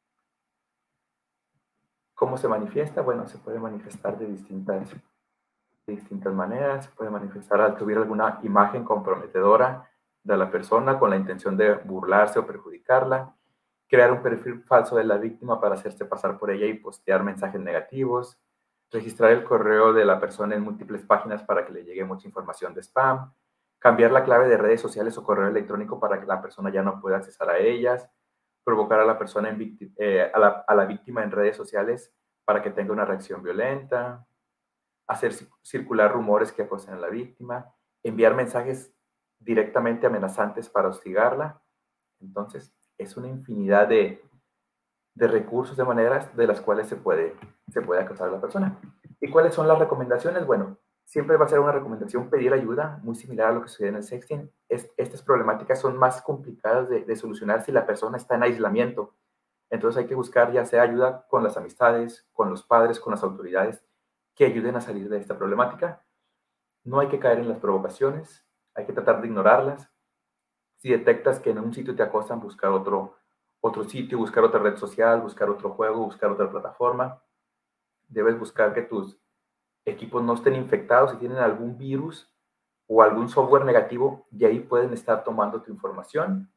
¿Cómo se manifiesta? Bueno, se puede manifestar de distintas, de distintas maneras. Se puede manifestar al subir alguna imagen comprometedora de la persona con la intención de burlarse o perjudicarla, crear un perfil falso de la víctima para hacerse pasar por ella y postear mensajes negativos, registrar el correo de la persona en múltiples páginas para que le llegue mucha información de spam, cambiar la clave de redes sociales o correo electrónico para que la persona ya no pueda accesar a ellas, provocar a la persona en eh, a, la, a la víctima en redes sociales para que tenga una reacción violenta, hacer circular rumores que acosen a la víctima, enviar mensajes directamente amenazantes para hostigarla. Entonces, es una infinidad de, de recursos, de maneras de las cuales se puede, se puede acosar a la persona. ¿Y cuáles son las recomendaciones? Bueno, siempre va a ser una recomendación pedir ayuda, muy similar a lo que sucede en el sexting. Es, estas problemáticas son más complicadas de, de solucionar si la persona está en aislamiento. Entonces hay que buscar ya sea ayuda con las amistades, con los padres, con las autoridades, que ayuden a salir de esta problemática. No hay que caer en las provocaciones, hay que tratar de ignorarlas. Si detectas que en un sitio te acosan, buscar otro, otro sitio, buscar otra red social, buscar otro juego, buscar otra plataforma. Debes buscar que tus equipos no estén infectados. Si tienen algún virus o algún software negativo, de ahí pueden estar tomando tu información.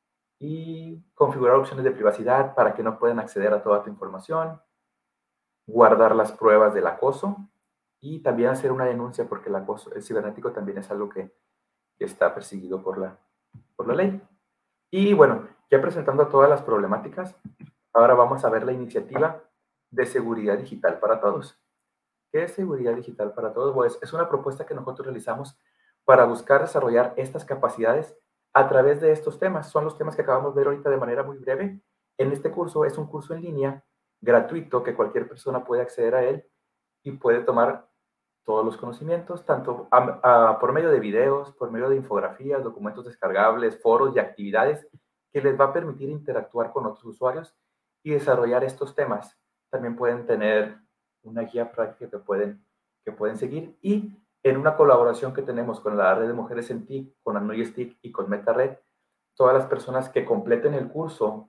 Y configurar opciones de privacidad para que no puedan acceder a toda tu información. Guardar las pruebas del acoso. Y también hacer una denuncia, porque el acoso el cibernético también es algo que, que está perseguido por la por la ley. Y bueno, ya presentando todas las problemáticas, ahora vamos a ver la iniciativa de seguridad digital para todos. ¿Qué es seguridad digital para todos? Pues es una propuesta que nosotros realizamos para buscar desarrollar estas capacidades a través de estos temas. Son los temas que acabamos de ver ahorita de manera muy breve. En este curso es un curso en línea gratuito que cualquier persona puede acceder a él y puede tomar todos los conocimientos, tanto a, a, por medio de videos, por medio de infografías, documentos descargables, foros y actividades que les va a permitir interactuar con otros usuarios y desarrollar estos temas. También pueden tener una guía práctica que pueden, que pueden seguir y en una colaboración que tenemos con la Red de Mujeres en T I C, con Anoy S T I C y con MetaRed, todas las personas que completen el curso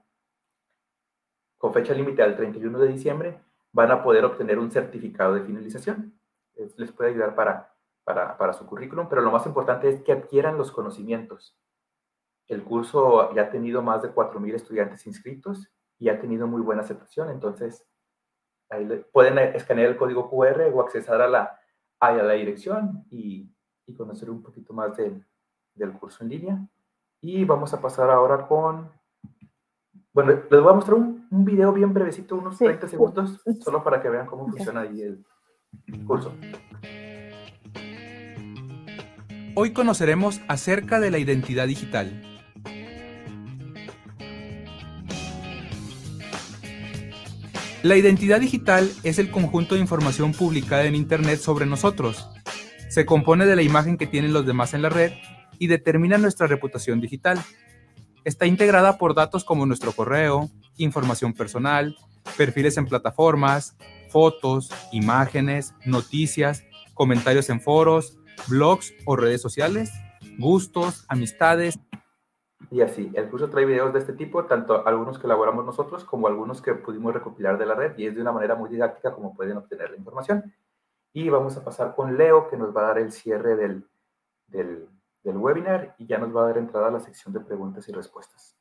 con fecha límite al treinta y uno de diciembre van a poder obtener un certificado de finalización. Les puede ayudar para, para, para su currículum, pero lo más importante es que adquieran los conocimientos. El curso ya ha tenido más de cuatro mil estudiantes inscritos y ha tenido muy buena aceptación, entonces ahí le, pueden escanear el código cu erre o accesar a la, a la dirección y, y conocer un poquito más del, del curso en línea. Y vamos a pasar ahora con... Bueno, les voy a mostrar un, un video bien brevecito, unos sí. treinta segundos, solo para que vean cómo funciona ahí el curso. Hoy conoceremos acerca de la identidad digital. La identidad digital es el conjunto de información publicada en Internet sobre nosotros. Se compone de la imagen que tienen los demás en la red y determina nuestra reputación digital. Está integrada por datos como nuestro correo, información personal, perfiles en plataformas, fotos, imágenes, noticias, comentarios en foros, blogs o redes sociales, gustos, amistades. Y así, el curso trae videos de este tipo, tanto algunos que elaboramos nosotros como algunos que pudimos recopilar de la red, y es de una manera muy didáctica como pueden obtener la información. Y vamos a pasar con Leo, que nos va a dar el cierre del, del, del webinar y ya nos va a dar entrada a la sección de preguntas y respuestas.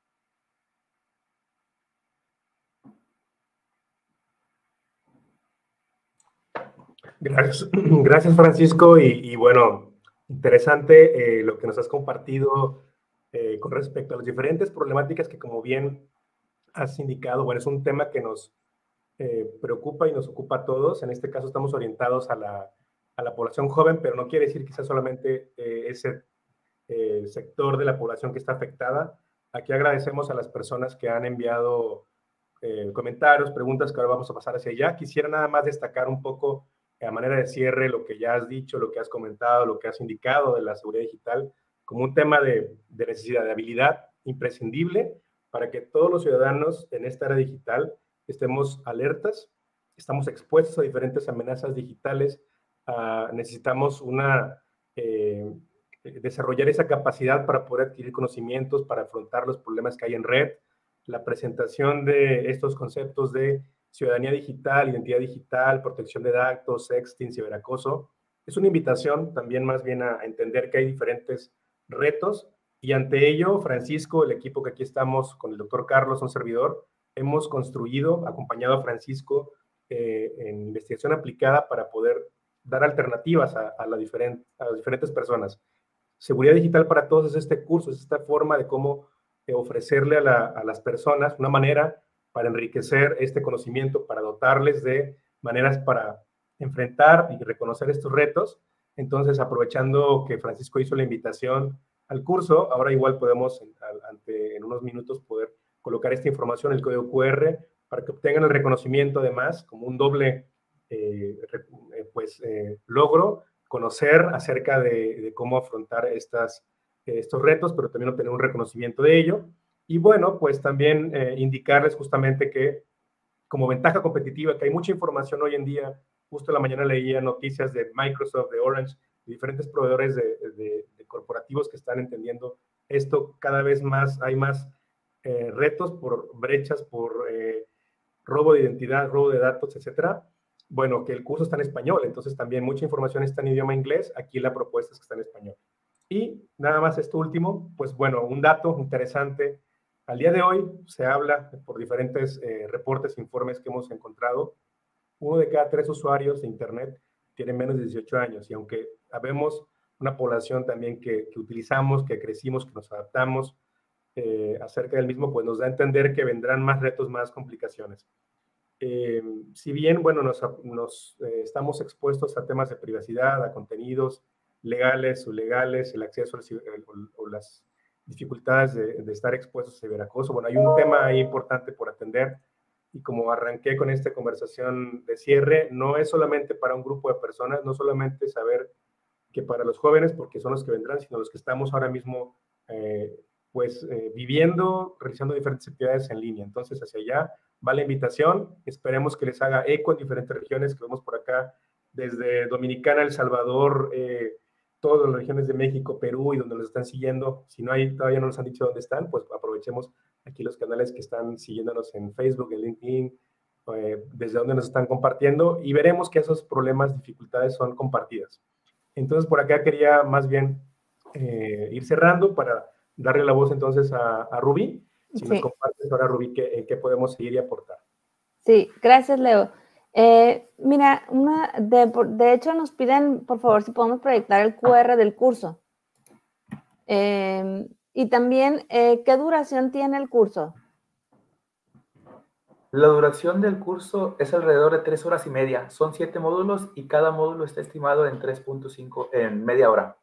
Gracias, gracias Francisco. Y, y bueno, interesante eh, lo que nos has compartido eh, con respecto a las diferentes problemáticas que, como bien has indicado, bueno, es un tema que nos eh, preocupa y nos ocupa a todos. En este caso estamos orientados a la, a la población joven, pero no quiere decir que sea solamente eh, ese eh, sector de la población que está afectada. Aquí agradecemos a las personas que han enviado eh, comentarios, preguntas que ahora vamos a pasar hacia allá. Quisiera nada más destacar un poco a manera de cierre lo que ya has dicho, lo que has comentado, lo que has indicado de la seguridad digital como un tema de, de necesidad, de habilidad imprescindible para que todos los ciudadanos en esta era digital estemos alertas, estamos expuestos a diferentes amenazas digitales, uh, necesitamos una, eh, desarrollar esa capacidad para poder adquirir conocimientos, para afrontar los problemas que hay en red. La presentación de estos conceptos de ciudadanía digital, identidad digital, protección de datos, sexting, ciberacoso, es una invitación también más bien a entender que hay diferentes retos y ante ello, Francisco, el equipo que aquí estamos con el doctor Carlos, un servidor, hemos construido, acompañado a Francisco eh, en investigación aplicada para poder dar alternativas a, a, la diferent, a las diferentes personas. Seguridad digital para todos es este curso, es esta forma de cómo eh, ofrecerle a, la, a las personas una manera para enriquecer este conocimiento, para dotarles de maneras para enfrentar y reconocer estos retos. Entonces, aprovechando que Francisco hizo la invitación al curso, ahora igual podemos ante, en unos minutos poder colocar esta información, el código cu erre, para que obtengan el reconocimiento además como un doble eh, pues, eh, logro, conocer acerca de, de cómo afrontar estas, eh, estos retos, pero también obtener un reconocimiento de ello. Y bueno, pues también eh, indicarles justamente que como ventaja competitiva, que hay mucha información hoy en día. Justo en la mañana leía noticias de Microsoft, de Orange, de diferentes proveedores de, de, de corporativos que están entendiendo esto. Cada vez más hay más eh, retos por brechas, por eh, robo de identidad, robo de datos, etcétera. Bueno, que el curso está en español, entonces también mucha información está en idioma inglés. Aquí la propuesta es que está en español. Y nada más esto último, pues bueno, un dato interesante. Al día de hoy se habla por diferentes eh, reportes, informes que hemos encontrado, uno de cada tres usuarios de Internet tiene menos de dieciocho años, y aunque habemos una población también que, que utilizamos, que crecimos, que nos adaptamos eh, acerca del mismo, pues nos da a entender que vendrán más retos, más complicaciones. Eh, si bien, bueno, nos, nos eh, estamos expuestos a temas de privacidad, a contenidos legales o ilegales, el acceso al, o, o las dificultades de, de estar expuestos a ciberacoso. Bueno, hay un tema ahí importante por atender, y como arranqué con esta conversación de cierre, no es solamente para un grupo de personas, no solamente saber que para los jóvenes, porque son los que vendrán, sino los que estamos ahora mismo eh, pues eh, viviendo, realizando diferentes actividades en línea. Entonces, hacia allá va la invitación. Esperemos que les haga eco en diferentes regiones que vemos por acá, desde Dominicana, El Salvador, eh, todas las regiones de México, Perú, y donde nos están siguiendo. Si no hay, todavía no nos han dicho dónde están, pues aprovechemos aquí los canales que están siguiéndonos en Facebook, en LinkedIn, eh, desde donde nos están compartiendo, y veremos que esos problemas, dificultades son compartidas. Entonces, por acá quería más bien eh, ir cerrando para darle la voz entonces a, a Rubí. Si sí. Nos compartes ahora, Rubí, ¿qué, qué podemos seguir y aportar? Sí, gracias, Leo. Eh, mira, una de, de hecho nos piden, por favor, si podemos proyectar el cu erre del curso. Eh, y también, eh, ¿qué duración tiene el curso? La duración del curso es alrededor de tres horas y media. Son siete módulos y cada módulo está estimado en tres punto cinco, en media hora.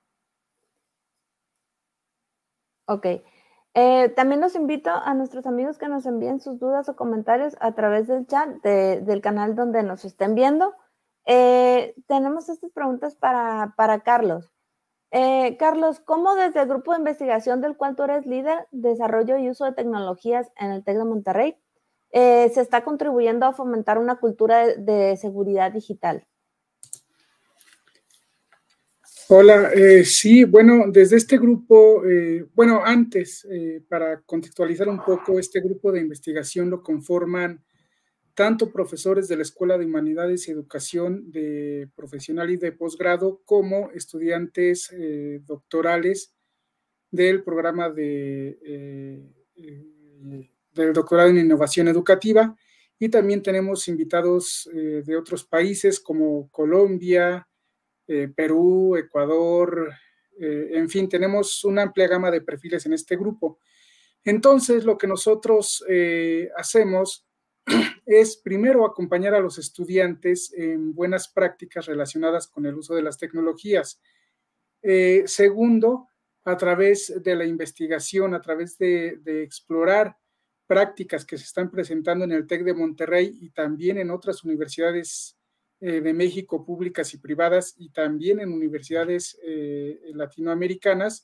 Ok. Eh, también los invito a nuestros amigos que nos envíen sus dudas o comentarios a través del chat de, del canal donde nos estén viendo. Eh, tenemos estas preguntas para, para Carlos. Eh, Carlos, ¿cómo desde el grupo de investigación del cual tú eres líder, desarrollo y uso de tecnologías en el TEC de Monterrey, eh, se está contribuyendo a fomentar una cultura de, de seguridad digital? Hola, eh, sí, bueno, desde este grupo, eh, bueno, antes, eh, para contextualizar un poco, este grupo de investigación lo conforman tanto profesores de la Escuela de Humanidades y Educación de profesional y de posgrado, como estudiantes eh, doctorales del programa de, eh, eh, del doctorado en innovación educativa, y también tenemos invitados eh, de otros países como Colombia, Eh, Perú, Ecuador, eh, en fin, tenemos una amplia gama de perfiles en este grupo. Entonces, lo que nosotros eh, hacemos es primero acompañar a los estudiantes en buenas prácticas relacionadas con el uso de las tecnologías. Eh, segundo, a través de la investigación, a través de, de explorar prácticas que se están presentando en el TEC de Monterrey y también en otras universidades eh, de México, públicas y privadas, y también en universidades eh, latinoamericanas,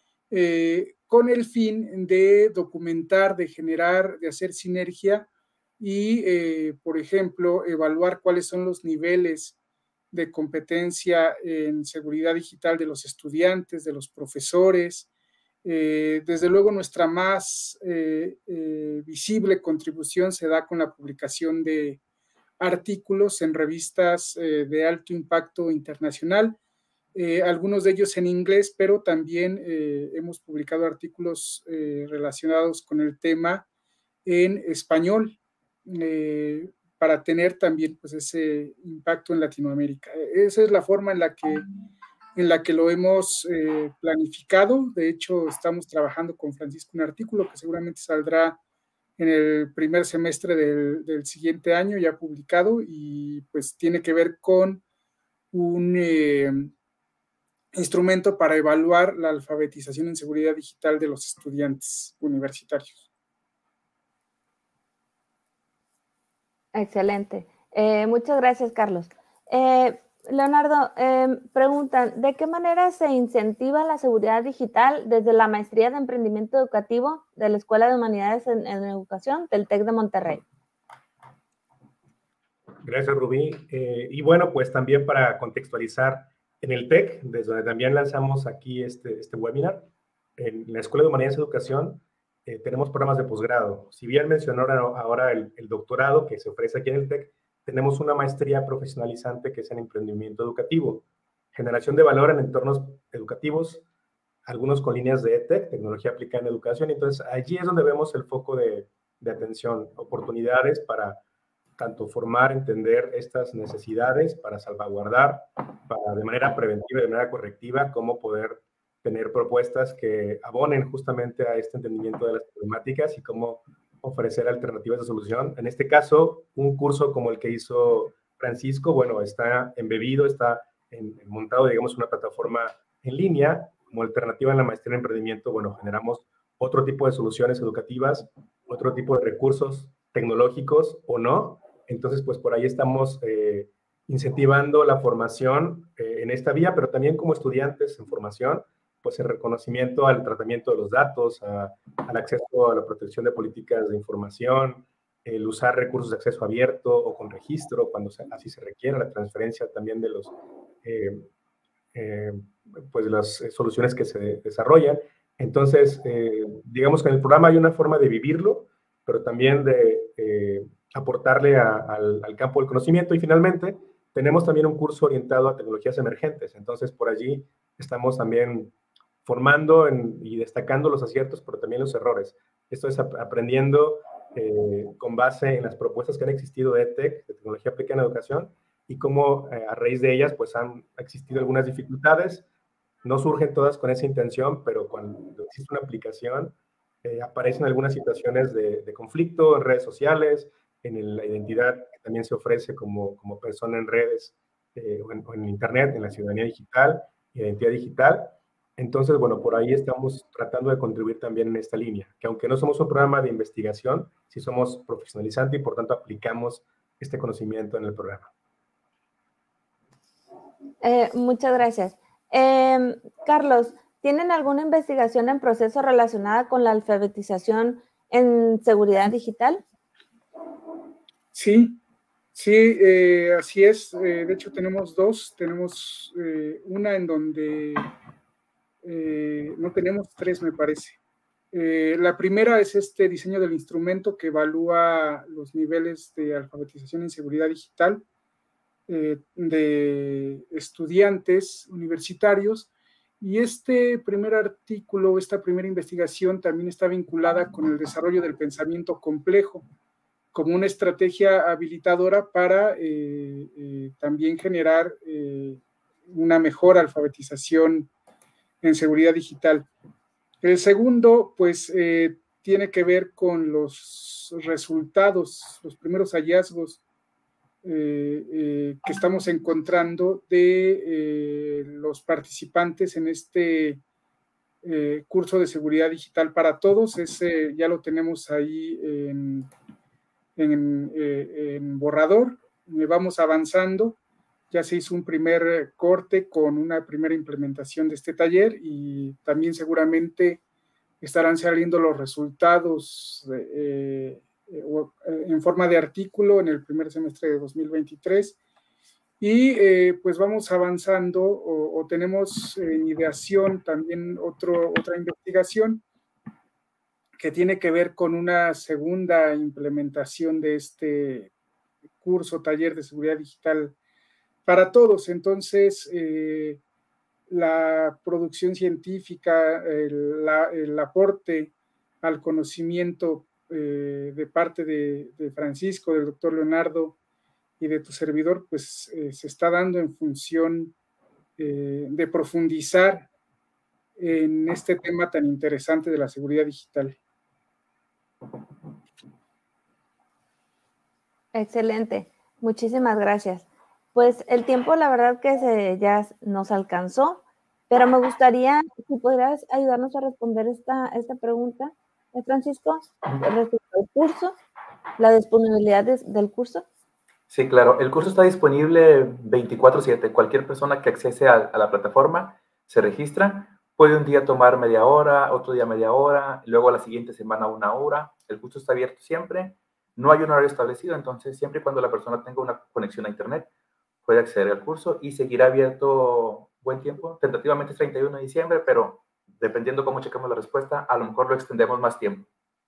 eh, con el fin de documentar, de generar, de hacer sinergia y, eh, por ejemplo, evaluar cuáles son los niveles de competencia en seguridad digital de los estudiantes, de los profesores. Eh, desde luego, nuestra más eh, eh, visible contribución se da con la publicación de artículos en revistas eh, de alto impacto internacional, eh, algunos de ellos en inglés, pero también eh, hemos publicado artículos eh, relacionados con el tema en español, eh, para tener también pues, ese impacto en Latinoamérica. Esa es la forma en la que, en la que lo hemos eh, planificado. De hecho, estamos trabajando con Francisco un artículo que seguramente saldrá en el primer semestre del, del siguiente año, ya publicado, y pues tiene que ver con un eh, instrumento para evaluar la alfabetización en seguridad digital de los estudiantes universitarios. Excelente. Eh, muchas gracias, Carlos. Eh, Leonardo, eh, preguntan, ¿de qué manera se incentiva la seguridad digital desde la Maestría de Emprendimiento Educativo de la Escuela de Humanidades en, en Educación del TEC de Monterrey? Gracias, Rubí. Eh, y bueno, pues también para contextualizar, en el TEC, desde donde también lanzamos aquí este, este webinar, en la Escuela de Humanidades y Educación, eh, tenemos programas de posgrado. Si bien mencionó ahora el, el doctorado que se ofrece aquí en el TEC, tenemos una maestría profesionalizante que es en emprendimiento educativo, generación de valor en entornos educativos, algunos con líneas de EdTech, tecnología aplicada en educación. Entonces, allí es donde vemos el foco de, de atención, oportunidades para tanto formar, entender estas necesidades, para salvaguardar, para de manera preventiva y de manera correctiva, cómo poder tener propuestas que abonen justamente a este entendimiento de las problemáticas y cómo ofrecer alternativas de solución. En este caso, un curso como el que hizo Francisco, bueno, está embebido, está en, en montado, digamos, una plataforma en línea. Como alternativa en la maestría en emprendimiento, bueno, generamos otro tipo de soluciones educativas, otro tipo de recursos tecnológicos o no. Entonces, pues por ahí estamos eh, incentivando la formación eh, en esta vía, pero también como estudiantes en formación, pues el reconocimiento al tratamiento de los datos, a, al acceso a la protección de políticas de información, el usar recursos de acceso abierto o con registro cuando se, así se requiera, la transferencia también de los, eh, eh, pues las soluciones que se desarrollan. Entonces, eh, digamos que en el programa hay una forma de vivirlo, pero también de eh, aportarle a, al, al campo del conocimiento. Y finalmente, tenemos también un curso orientado a tecnologías emergentes. Entonces, por allí estamos también formando en, y destacando los aciertos, pero también los errores. Esto es ap aprendiendo eh, con base en las propuestas que han existido de EdTech, de tecnología aplicada en educación, y cómo eh, a raíz de ellas pues han existido algunas dificultades. No surgen todas con esa intención, pero cuando existe una aplicación, eh, aparecen algunas situaciones de, de conflicto en redes sociales, en el, la identidad que también se ofrece como, como persona en redes eh, o, en, o en Internet, en la ciudadanía digital, identidad digital. Entonces, bueno, por ahí estamos tratando de contribuir también en esta línea, que aunque no somos un programa de investigación, sí somos profesionalizantes y por tanto aplicamos este conocimiento en el programa. Eh, muchas gracias. Eh, Carlos, ¿tienen alguna investigación en proceso relacionada con la alfabetización en seguridad digital? Sí, sí, eh, así es. Eh, de hecho, tenemos dos. Tenemos eh, una en donde eh, no tenemos tres, me parece. Eh, la primera es este diseño del instrumento que evalúa los niveles de alfabetización en seguridad digital eh, de estudiantes universitarios. Y este primer artículo, esta primera investigación también está vinculada con el desarrollo del pensamiento complejo como una estrategia habilitadora para eh, eh, también generar eh, una mejor alfabetización en seguridad digital. El segundo, pues, eh, tiene que ver con los resultados, los primeros hallazgos eh, eh, que estamos encontrando de eh, los participantes en este eh, curso de seguridad digital para todos. Ese ya lo tenemos ahí en, en, eh, en borrador. Vamos avanzando. Ya se hizo un primer corte con una primera implementación de este taller y también seguramente estarán saliendo los resultados eh, eh, en forma de artículo en el primer semestre de dos mil veintitrés. Y eh, pues vamos avanzando o, o tenemos en ideación también otro, otra investigación que tiene que ver con una segunda implementación de este curso, taller de seguridad digital para todos. Entonces, eh, la producción científica, el, la, el aporte al conocimiento eh, de parte de, de Francisco, del doctor Leonardo y de tu servidor, pues eh, se está dando en función eh, de profundizar en este tema tan interesante de la seguridad digital. Excelente, muchísimas gracias. Pues el tiempo, la verdad que se, ya nos alcanzó, pero me gustaría, si pudieras ayudarnos a responder esta, esta pregunta, Francisco, respecto al curso, la disponibilidad de, del curso. Sí, claro. El curso está disponible veinticuatro siete. Cualquier persona que accese a, a la plataforma se registra. Puede un día tomar media hora, otro día media hora, luego la siguiente semana una hora. El curso está abierto siempre. No hay un horario establecido, entonces siempre y cuando la persona tenga una conexión a internet puede acceder al curso y seguirá abierto buen tiempo. Tentativamente es treinta y uno de diciembre, pero dependiendo cómo chequemos la respuesta, a lo mejor lo extendemos más tiempo.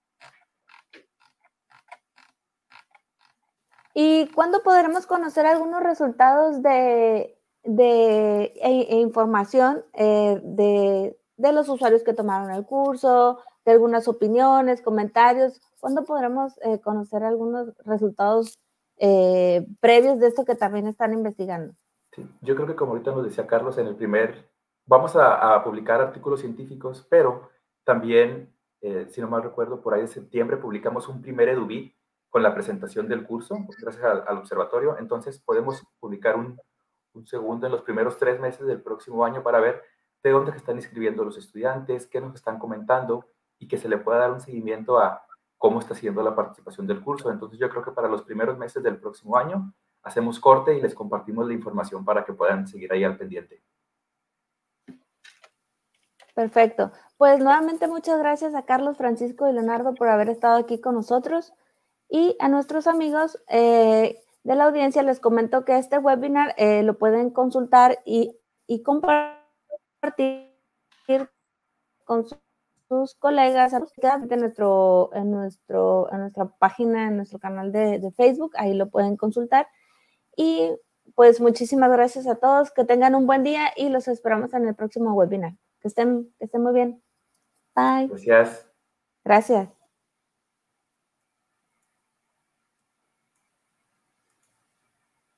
¿Y cuándo podremos conocer algunos resultados de, de e, e información eh, de, de los usuarios que tomaron el curso, de algunas opiniones, comentarios? ¿Cuándo podremos eh, conocer algunos resultados eh, previos de esto que también están investigando? Sí, yo creo que como ahorita nos decía Carlos, en el primer, vamos a, a publicar artículos científicos, pero también, eh, si no mal recuerdo, por ahí de septiembre publicamos un primer EduVid con la presentación del curso, gracias al, al observatorio. Entonces podemos publicar un, un segundo en los primeros tres meses del próximo año para ver de dónde se están inscribiendo los estudiantes, qué nos están comentando y que se le pueda dar un seguimiento a cómo está siendo la participación del curso. Entonces yo creo que para los primeros meses del próximo año hacemos corte y les compartimos la información para que puedan seguir ahí al pendiente. Perfecto. Pues nuevamente muchas gracias a Carlos, Francisco y Leonardo por haber estado aquí con nosotros. Y a nuestros amigos eh, de la audiencia les comento que este webinar eh, lo pueden consultar y, y compartir con sus, sus colegas de nuestro, en, nuestro, en nuestra página, en nuestro canal de, de Facebook. Ahí lo pueden consultar. Y pues muchísimas gracias a todos. Que tengan un buen día y los esperamos en el próximo webinar. Que estén, que estén muy bien. Bye. Gracias. Gracias.